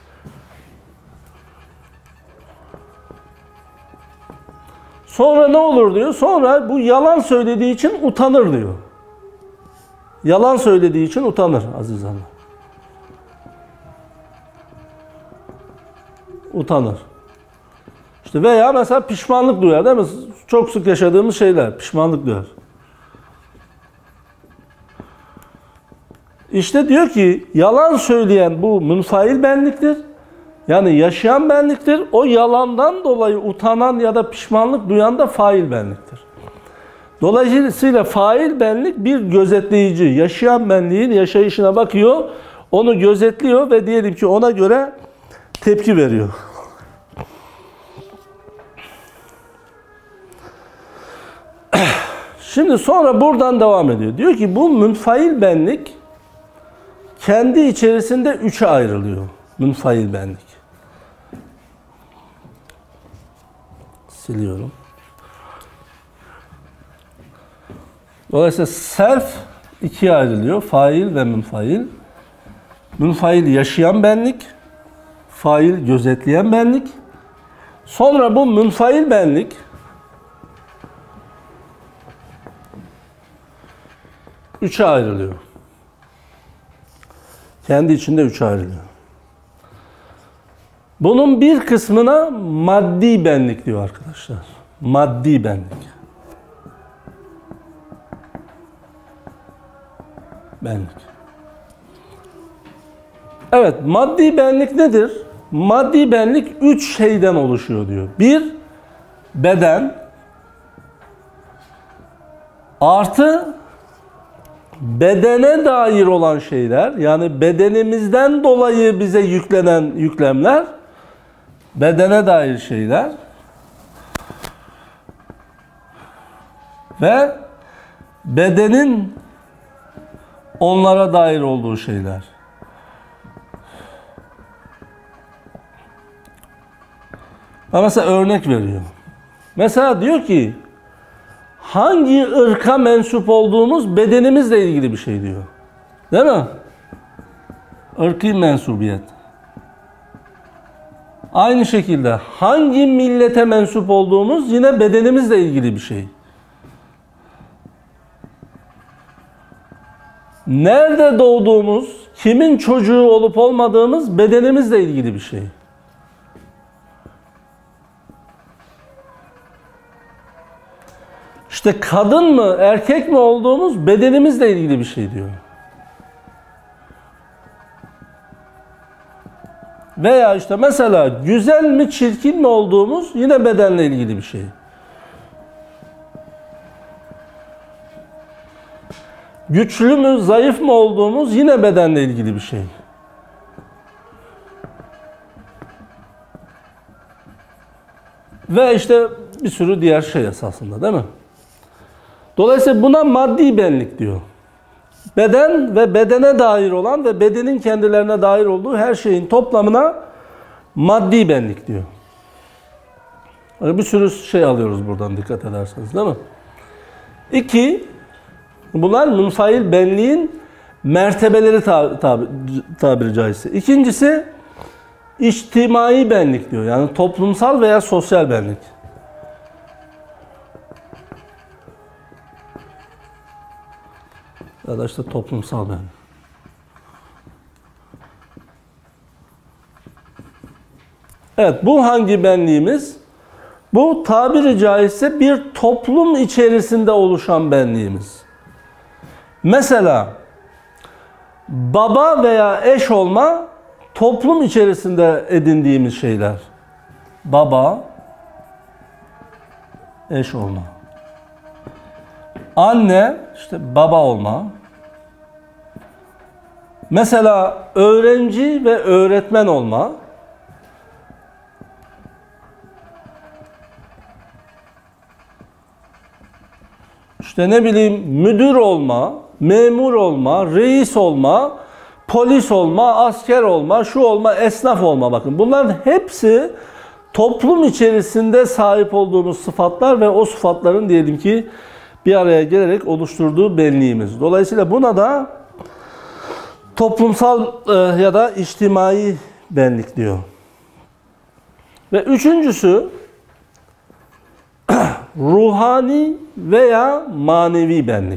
Sonra ne olur diyor? Sonra bu yalan söylediği için utanır diyor. Yalan söylediği için utanır aziz Allah. Utanır. İşte veya mesela pişmanlık duyar değil mi? Çok sık yaşadığımız şeyler. Pişmanlık duyar. İşte diyor ki yalan söyleyen bu münfail benliktir. Yani yaşayan benliktir. O yalandan dolayı utanan ya da pişmanlık duyan da fail benliktir. Dolayısıyla fail benlik bir gözetleyici. Yaşayan benliğin yaşayışına bakıyor. Onu gözetliyor ve diyelim ki ona göre tepki veriyor. Şimdi sonra buradan devam ediyor. Diyor ki bu münfail benlik kendi içerisinde üçe ayrılıyor. Münfail benlik. Siliyorum. Dolayısıyla self ikiye ayrılıyor. Fail ve münfail. Münfail yaşayan benlik. Fail gözetleyen benlik. Sonra bu münfail benlik üçe ayrılıyor. Kendi içinde üçe ayrılıyor. Bunun bir kısmına maddi benlik diyor arkadaşlar. Maddi benlik. Benlik. Evet, maddi benlik nedir? Maddi benlik 3 şeyden oluşuyor diyor. 1, beden artı bedene dair olan şeyler, yani bedenimizden dolayı bize yüklenen yüklemler, bedene dair şeyler ve bedenin onlara dair olduğu şeyler. Mesela örnek veriyor. Mesela diyor ki hangi ırka mensup olduğumuz bedenimizle ilgili bir şey diyor. Değil mi? Irkî mensubiyet. Aynı şekilde hangi millete mensup olduğumuz yine bedenimizle ilgili bir şey. Nerede doğduğumuz, kimin çocuğu olup olmadığımız bedenimizle ilgili bir şey. İşte kadın mı, erkek mi olduğumuz bedenimizle ilgili bir şey diyor. Veya işte mesela güzel mi, çirkin mi olduğumuz yine bedenle ilgili bir şey. Güçlü mü, zayıf mı olduğumuz yine bedenle ilgili bir şey. Ve işte bir sürü diğer şey esasında, değil mi? Dolayısıyla buna maddi benlik diyor. Beden ve bedene dair olan ve bedenin kendilerine dair olduğu her şeyin toplamına maddi benlik diyor. Bir sürü şey alıyoruz buradan dikkat ederseniz, değil mi? 2, bunlar münfail benliğin mertebeleri tabiri caizse. İkincisi içtimai benlik diyor. Yani toplumsal veya sosyal benlik. Ya da işte toplumsal benlik. Evet, bu hangi benliğimiz? Bu tabiri caizse bir toplum içerisinde oluşan benliğimiz. Mesela baba veya eş olma toplum içerisinde edindiğimiz şeyler. Baba, eş olma. Anne, işte baba olma. Mesela öğrenci ve öğretmen olma. İşte ne bileyim müdür olma, memur olma, reis olma, polis olma, asker olma, şu olma, esnaf olma. Bakın bunların hepsi toplum içerisinde sahip olduğumuz sıfatlar ve o sıfatların diyelim ki bir araya gelerek oluşturduğu benliğimiz. Dolayısıyla buna da toplumsal ya da içtimai benlik diyor. Ve üçüncüsü ruhani veya manevi benlik.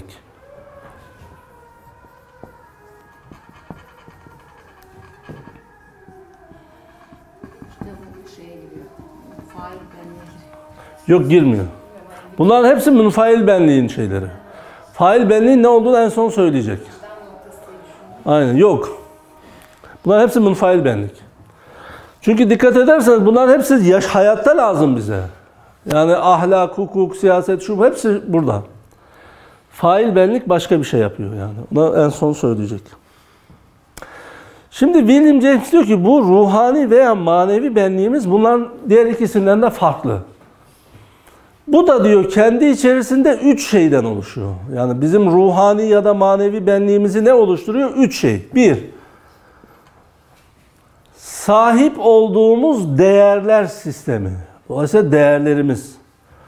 İşte bu şeye giriyor. Fail benliğe giriyor. Yok, girmiyor. Bunların hepsi münfail benliğin şeyleri. Fail benliğin ne olduğunu en son söyleyecek. Aynen, yok. Bunların hepsi münfail benlik. Çünkü dikkat ederseniz bunların hepsi hayatta lazım bize. Yani ahlak, hukuk, siyaset, şu hepsi burada. Fail benlik başka bir şey yapıyor yani. Bunu en son söyleyecek. Şimdi William James diyor ki bu ruhani veya manevi benliğimiz bunların diğer ikisinden de farklı. Bu da diyor kendi içerisinde 3 şeyden oluşuyor. Yani bizim ruhani ya da manevi benliğimizi ne oluşturuyor? 3 şey. 1. Sahip olduğumuz değerler sistemi. Dolayısıyla değerlerimiz.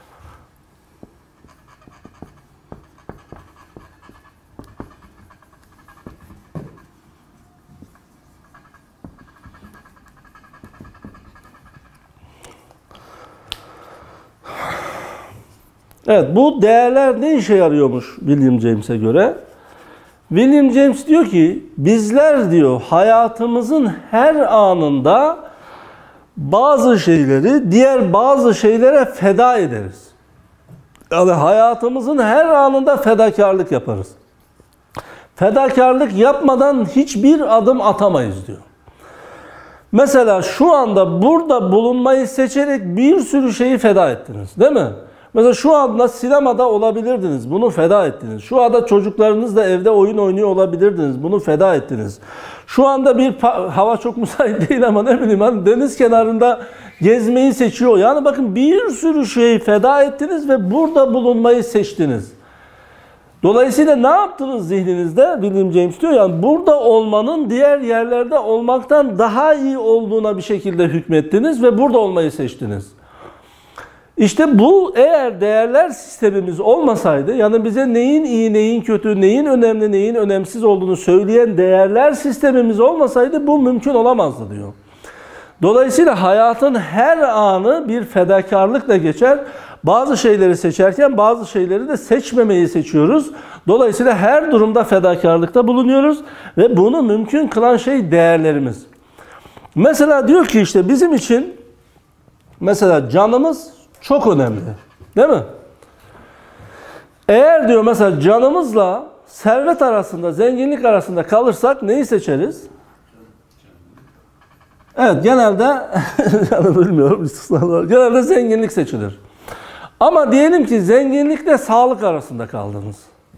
Evet, bu değerler ne işe yarıyormuş William James'e göre? William James diyor ki bizler diyor hayatımızın her anında bazı şeyleri diğer bazı şeylere feda ederiz. Yani hayatımızın her anında fedakarlık yaparız. Fedakarlık yapmadan hiçbir adım atamayız diyor. Mesela şu anda burada bulunmayı seçerek bir sürü şeyi feda ettiniz, değil mi? Mesela şu anda sinemada olabilirdiniz, bunu feda ettiniz. Şu anda çocuklarınızla evde oyun oynuyor olabilirdiniz, bunu feda ettiniz. Şu anda hava çok müsait değil ama ne bileyim hani deniz kenarında gezmeyi seçiyor. Yani bakın bir sürü şeyi feda ettiniz ve burada bulunmayı seçtiniz. Dolayısıyla ne yaptınız zihninizde? William James diyor yani burada olmanın diğer yerlerde olmaktan daha iyi olduğuna bir şekilde hükmettiniz ve burada olmayı seçtiniz. İşte bu eğer değerler sistemimiz olmasaydı, yani bize neyin iyi, neyin kötü, neyin önemli, neyin önemsiz olduğunu söyleyen değerler sistemimiz olmasaydı bu mümkün olamazdı diyor. Dolayısıyla hayatın her anı bir fedakarlıkla geçer. Bazı şeyleri seçerken bazı şeyleri de seçmemeyi seçiyoruz. Dolayısıyla her durumda fedakarlıkta bulunuyoruz ve bunu mümkün kılan şey değerlerimiz. Mesela diyor ki işte bizim için mesela canımız çok önemli. Değil mi? Eğer diyor mesela canımızla servet arasında, zenginlik arasında kalırsak neyi seçeriz? Evet, genelde yani bilmiyorum istisnalar. Genelde zenginlik seçilir. Ama diyelim ki zenginlikle sağlık arasında kaldınız.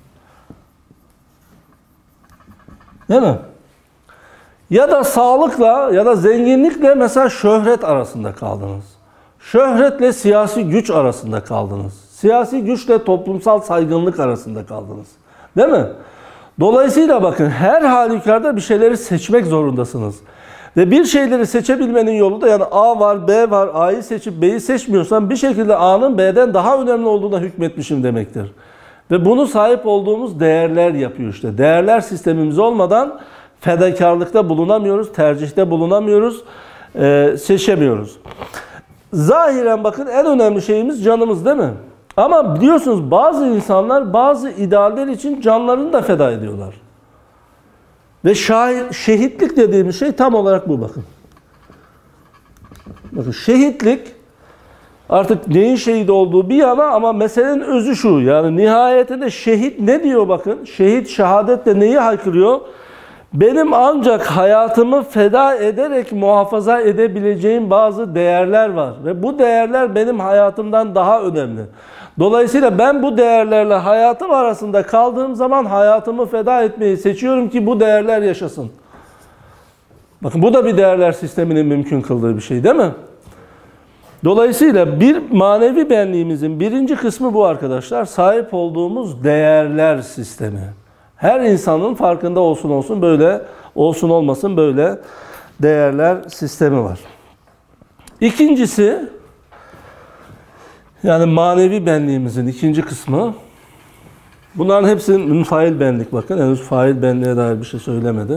Değil mi? Ya da sağlıkla ya da zenginlikle mesela şöhret arasında kaldınız. Şöhretle siyasi güç arasında kaldınız. Siyasi güçle toplumsal saygınlık arasında kaldınız. Değil mi? Dolayısıyla bakın her halükarda bir şeyleri seçmek zorundasınız. Ve bir şeyleri seçebilmenin yolu da yani A var, B var. A'yı seçip B'yi seçmiyorsan bir şekilde A'nın B'den daha önemli olduğuna hükmetmişim demektir. Ve bunu sahip olduğumuz değerler yapıyor işte. Değerler sistemimiz olmadan fedakarlıkta bulunamıyoruz, tercihte bulunamıyoruz, seçemiyoruz. Zahiren bakın en önemli şeyimiz canımız değil mi? Ama biliyorsunuz bazı insanlar bazı idealler için canlarını da feda ediyorlar. Ve şehitlik dediğimiz şey tam olarak bu bakın. Bakın şehitlik artık neyin şehit olduğu bir yana ama meselenin özü şu. Yani nihayetinde şehit ne diyor bakın? Şehit şehadetle neyi haykırıyor? Benim ancak hayatımı feda ederek muhafaza edebileceğim bazı değerler var. Ve bu değerler benim hayatımdan daha önemli. Dolayısıyla ben bu değerlerle hayatım arasında kaldığım zaman hayatımı feda etmeyi seçiyorum ki bu değerler yaşasın. Bakın bu da bir değerler sisteminin mümkün kıldığı bir şey değil mi? Dolayısıyla bir manevi benliğimizin birinci kısmı bu arkadaşlar. Sahip olduğumuz değerler sistemi. Her insanın farkında olsun böyle, olsun olmasın böyle değerler sistemi var. İkincisi, yani manevi benliğimizin ikinci kısmı, bunların hepsi münfail benlik bakın. Henüz fail benliğe dair bir şey söylemedi.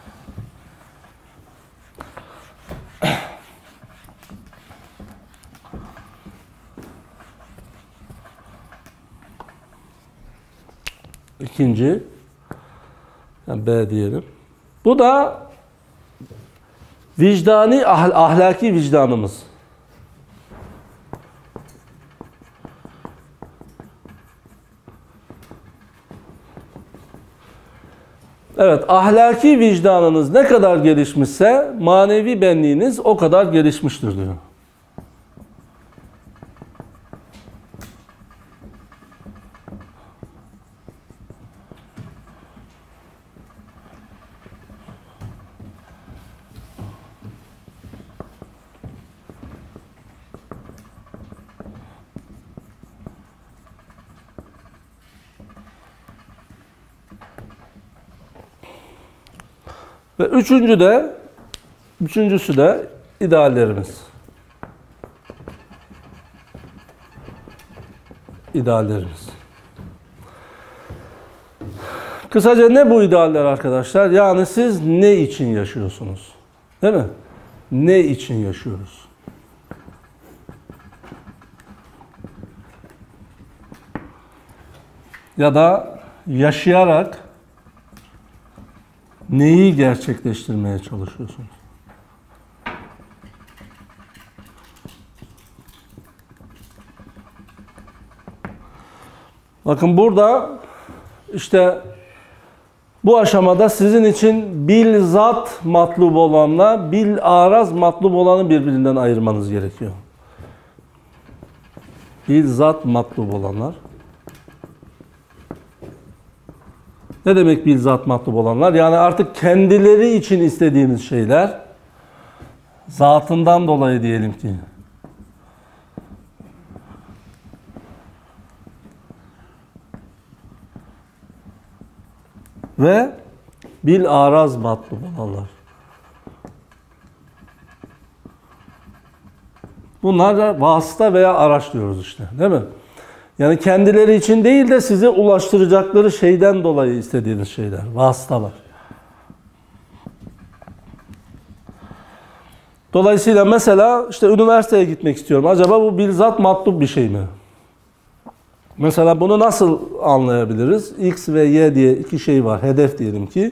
İkinci, yani B diyelim. Bu da vicdani, ahlaki vicdanımız. Evet, ahlaki vicdanınız ne kadar gelişmişse manevi benliğiniz o kadar gelişmiştir diyor. Ve üçüncüsü de ideallerimiz. İdeallerimiz. Kısaca ne bu idealler arkadaşlar? Yani siz ne için yaşıyorsunuz? Değil mi? Ne için yaşıyoruz? Ya da yaşayarak neyi gerçekleştirmeye çalışıyorsunuz? Bakın burada işte Bu aşamada sizin için bilzat matlub olanla bil araz matlub olanı birbirinden ayırmanız gerekiyor. Bilzat matlub olanlar. Ne demek bilzat matlub olanlar? Yani artık kendileri için istediğiniz şeyler, zatından dolayı diyelim ki. Ve bil araz matlub olanlar. Bunlar da vasıta veya araç diyoruz işte, değil mi? Yani kendileri için değil de size ulaştıracakları şeyden dolayı istediğiniz şeyler, vasıtalar. Dolayısıyla mesela işte üniversiteye gitmek istiyorum. Acaba bu bilzat matlub bir şey mi? Mesela bunu nasıl anlayabiliriz? X ve Y diye iki şey var. Hedef diyelim ki.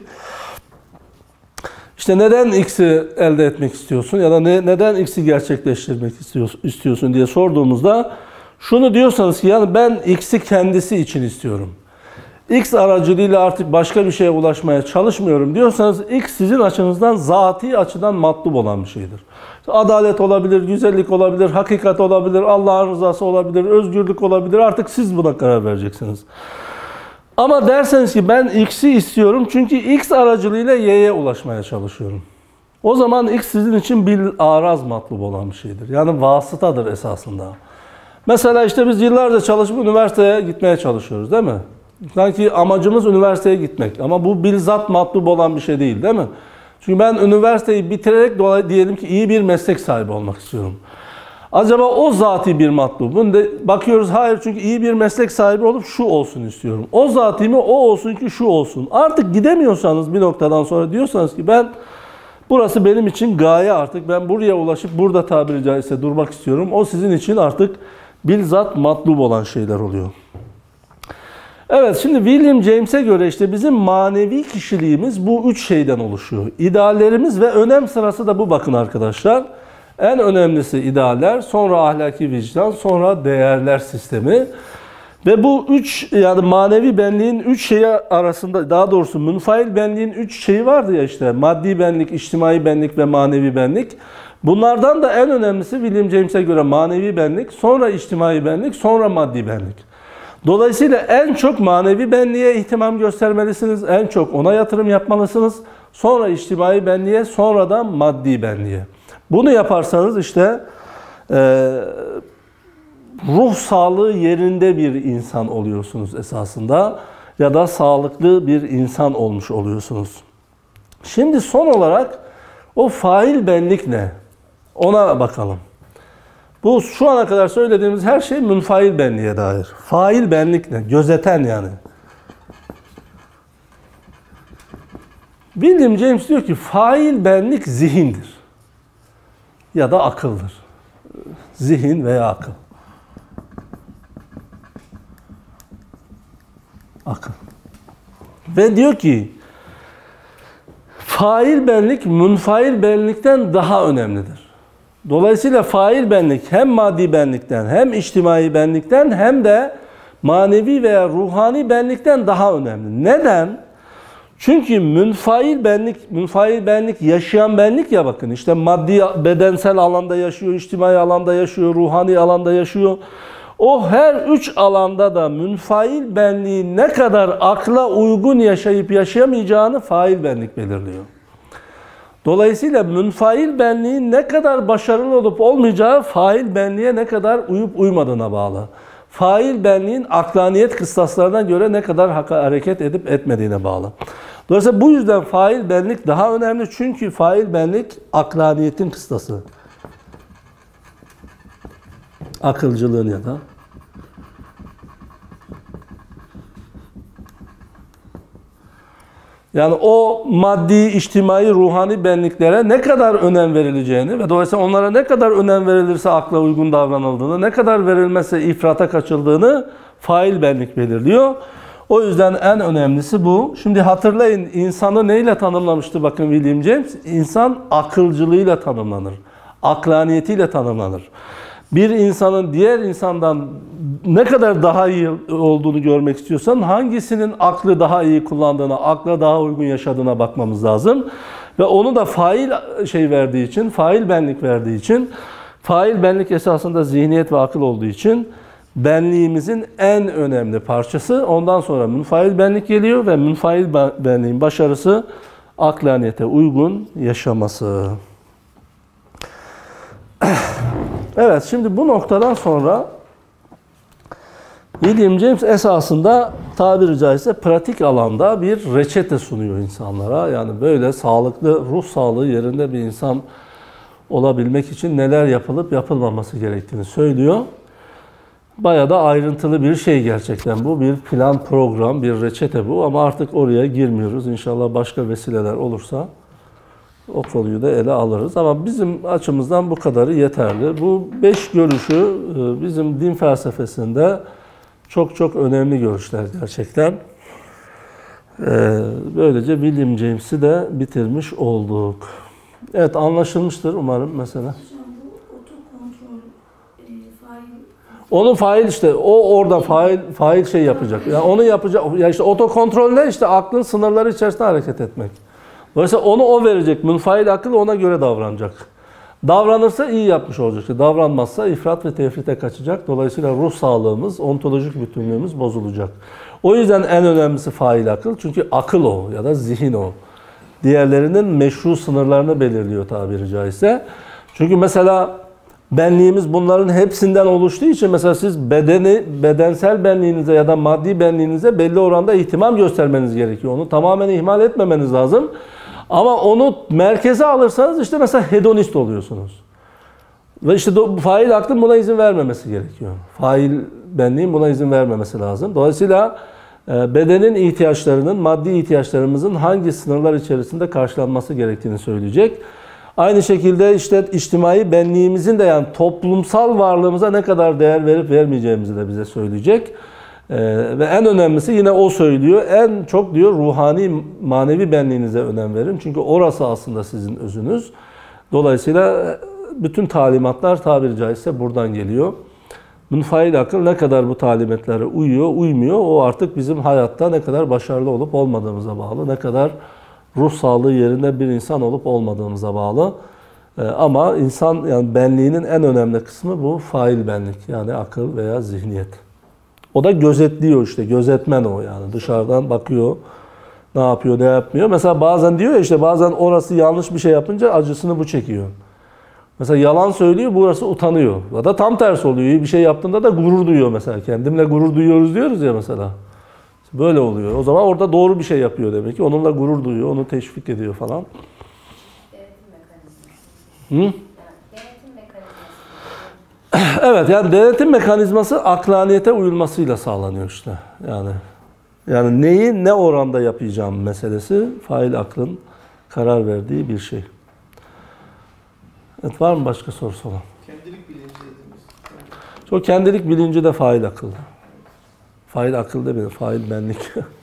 İşte neden X'i elde etmek istiyorsun ya da neden X'i gerçekleştirmek istiyorsun diye sorduğumuzda şunu diyorsanız ki yani ben X'i kendisi için istiyorum. X aracılığıyla artık başka bir şeye ulaşmaya çalışmıyorum diyorsanız X sizin açınızdan zati açıdan matlub olan bir şeydir. Adalet olabilir, güzellik olabilir, hakikat olabilir, Allah'ın rızası olabilir, özgürlük olabilir. Artık siz buna karar vereceksiniz. Ama derseniz ki ben X'i istiyorum çünkü X aracılığıyla Y'ye ulaşmaya çalışıyorum. O zaman X sizin için bil araz matlub olan bir şeydir. Yani vasıtadır esasında. Mesela işte biz yıllarca çalışıp üniversiteye gitmeye çalışıyoruz, değil mi? Sanki amacımız üniversiteye gitmek. Ama bu bilzat matlub olan bir şey değil, değil mi? Çünkü ben üniversiteyi bitirerek diyelim ki iyi bir meslek sahibi olmak istiyorum. Acaba o zati bir matlubun bakıyoruz hayır çünkü iyi bir meslek sahibi olup şu olsun istiyorum. O zati mi o olsun ki şu olsun. Artık gidemiyorsanız bir noktadan sonra diyorsanız ki ben burası benim için gaye artık. Ben buraya ulaşıp burada tabiri caizse durmak istiyorum. O sizin için artık bilzat matlub olan şeyler oluyor. Evet, şimdi William James'e göre işte bizim manevi kişiliğimiz bu üç şeyden oluşuyor. İdeallerimiz ve önem sırası da bu bakın arkadaşlar. En önemlisi idealler, sonra ahlaki vicdan, sonra değerler sistemi. Ve bu üç yani manevi benliğin üç şeyi arasında daha doğrusu münfail benliğin üç şeyi vardı ya işte maddi benlik, içtimai benlik ve manevi benlik. Bunlardan da en önemlisi William James'e göre manevi benlik, sonra içtimai benlik, sonra maddi benlik. Dolayısıyla en çok manevi benliğe ihtimam göstermelisiniz, en çok ona yatırım yapmalısınız. Sonra içtimai benliğe, sonra da maddi benliğe. Bunu yaparsanız işte ruh sağlığı yerinde bir insan oluyorsunuz esasında ya da sağlıklı bir insan olmuş oluyorsunuz. Şimdi son olarak o fail benlik ne? Ona bakalım. Bu şu ana kadar söylediğimiz her şey münfail benliğe dair. Fail benlik ne? Gözeten yani. William James diyor ki fail benlik zihindir. Ya da akıldır. Zihin veya akıl. Akıl. Ve diyor ki fail benlik münfail benlikten daha önemlidir. Dolayısıyla fail benlik hem maddi benlikten hem içtimai benlikten hem de manevi veya ruhani benlikten daha önemli. Neden? Çünkü münfail benlik yaşayan benlik ya bakın işte maddi bedensel alanda yaşıyor, içtimai alanda yaşıyor, ruhani alanda yaşıyor. O her üç alanda da münfail benliği ne kadar akla uygun yaşayıp yaşayamayacağını fail benlik belirliyor. Dolayısıyla münfail benliğin ne kadar başarılı olup olmayacağı fail benliğe ne kadar uyup uymadığına bağlı. Fail benliğin aklaniyet kıstaslarına göre ne kadar hareket edip etmediğine bağlı. Dolayısıyla bu yüzden fail benlik daha önemli çünkü fail benlik aklaniyetin kıstası. Akılcılığın ya da. Yani o maddi, içtimai, ruhani benliklere ne kadar önem verileceğini ve dolayısıyla onlara ne kadar önem verilirse akla uygun davranıldığını, ne kadar verilmezse ifrata kaçıldığını fail benlik belirliyor. O yüzden en önemlisi bu. Şimdi hatırlayın insanı neyle tanımlamıştı bakın William James? İnsan akılcılığıyla tanımlanır. Aklaniyetiyle tanımlanır. Bir insanın diğer insandan ne kadar daha iyi olduğunu görmek istiyorsan hangisinin aklı daha iyi kullandığına, akla daha uygun yaşadığına bakmamız lazım. Ve onu da fail verdiği için, fail benlik verdiği için, fail benlik esasında zihniyet ve akıl olduğu için benliğimizin en önemli parçası. Ondan sonra münfail benlik geliyor ve münfail benliğin başarısı aklaniyete uygun yaşaması. Evet, şimdi bu noktadan sonra William James esasında tabiri caizse pratik alanda bir reçete sunuyor insanlara. Yani böyle sağlıklı, ruh sağlığı yerinde bir insan olabilmek için neler yapılıp yapılmaması gerektiğini söylüyor. Bayağı da ayrıntılı bir şey gerçekten bu. Bir plan, program, bir reçete bu ama artık oraya girmiyoruz. İnşallah başka vesileler olursa o konuyu da ele alırız. Ama bizim açımızdan bu kadarı yeterli. Bu 5 görüşü bizim din felsefesinde çok çok önemli görüşler gerçekten. Böylece William James'i de bitirmiş olduk. Evet, anlaşılmıştır umarım mesela. Hocam bu otokontrol, fail... Onun fail işte, o orada fail şey yapacak. Yani onu yapacak, ya işte otokontrol ne? İşte aklın sınırları içerisinde hareket etmek. Dolayısıyla onu o verecek. Münfail akıl ona göre davranacak. Davranırsa iyi yapmış olacak. Davranmazsa ifrat ve tefrite kaçacak. Dolayısıyla ruh sağlığımız, ontolojik bütünlüğümüz bozulacak. O yüzden en önemlisi fail akıl. Çünkü akıl o ya da zihin o. Diğerlerinin meşru sınırlarını belirliyor tabiri caizse. Çünkü mesela benliğimiz bunların hepsinden oluştuğu için mesela siz bedensel benliğinize ya da maddi benliğinize belli oranda ihtimam göstermeniz gerekiyor. Onu tamamen ihmal etmemeniz lazım. Ama onu merkeze alırsanız işte mesela hedonist oluyorsunuz. Ve işte fail aklın buna izin vermemesi gerekiyor. Fail benliğin buna izin vermemesi lazım. Dolayısıyla bedenin ihtiyaçlarının, maddi ihtiyaçlarımızın hangi sınırlar içerisinde karşılanması gerektiğini söyleyecek. Aynı şekilde işte içtimai benliğimizin de yani toplumsal varlığımıza ne kadar değer verip vermeyeceğimizi de bize söyleyecek. Ve en önemlisi yine o söylüyor. En çok diyor ruhani, manevi benliğinize önem verin. Çünkü orası aslında sizin özünüz. Dolayısıyla bütün talimatlar tabiri caizse buradan geliyor. Münfail akıl ne kadar bu talimatlere uyuyor, uymuyor. O artık bizim hayatta ne kadar başarılı olup olmadığımıza bağlı. Ne kadar ruh sağlığı yerinde bir insan olup olmadığımıza bağlı. Ama insan yani benliğinin en önemli kısmı bu fail benlik. Yani akıl veya zihniyet. O da gözetliyor işte. Gözetmen o yani. Dışarıdan bakıyor. Ne yapıyor, ne yapmıyor. Mesela bazen diyor ya işte bazen orası yanlış bir şey yapınca acısını bu çekiyor. Mesela yalan söylüyor, burası utanıyor. Ya da tam tersi oluyor. İyi bir şey yaptığında da gurur duyuyor mesela. Kendimle gurur duyuyoruz diyoruz ya mesela. Böyle oluyor. O zaman orada doğru bir şey yapıyor demek ki. Onunla gurur duyuyor, onu teşvik ediyor falan. Denetim mekanizması. Hı? Yani denetim mekanizması. Evet, yani denetim mekanizması aklaniyete uyulmasıyla sağlanıyor işte. Yani neyi ne oranda yapacağım meselesi fail aklın karar verdiği bir şey. Evet, var mı başka sorusu olan? Kendilik bilinci dediğimiz. O kendilik bilinci de fail akıl. Fail akıl demiyor, fail benlik.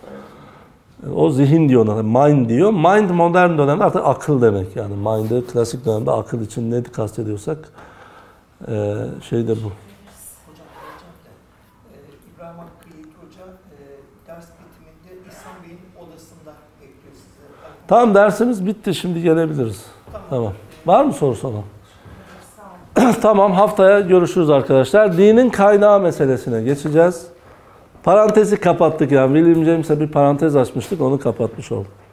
O zihin diyor ona, mind diyor. Mind modern dönemde artık akıl demek yani. Mind'ı klasik dönemde akıl için ne kastediyorsak şey de bu. İbrahim Hakkı Yiğit Hoca ders bitiminde İhsan Bey'in odasında bekliyor sizi. Tamam, dersimiz bitti, şimdi gelebiliriz. Tamam. Var mı sorusu olan? Tamam, haftaya görüşürüz arkadaşlar. Dinin kaynağı meselesine geçeceğiz. Parantezi kapattık yani. William James'e bir parantez açmıştık, onu kapatmış olduk.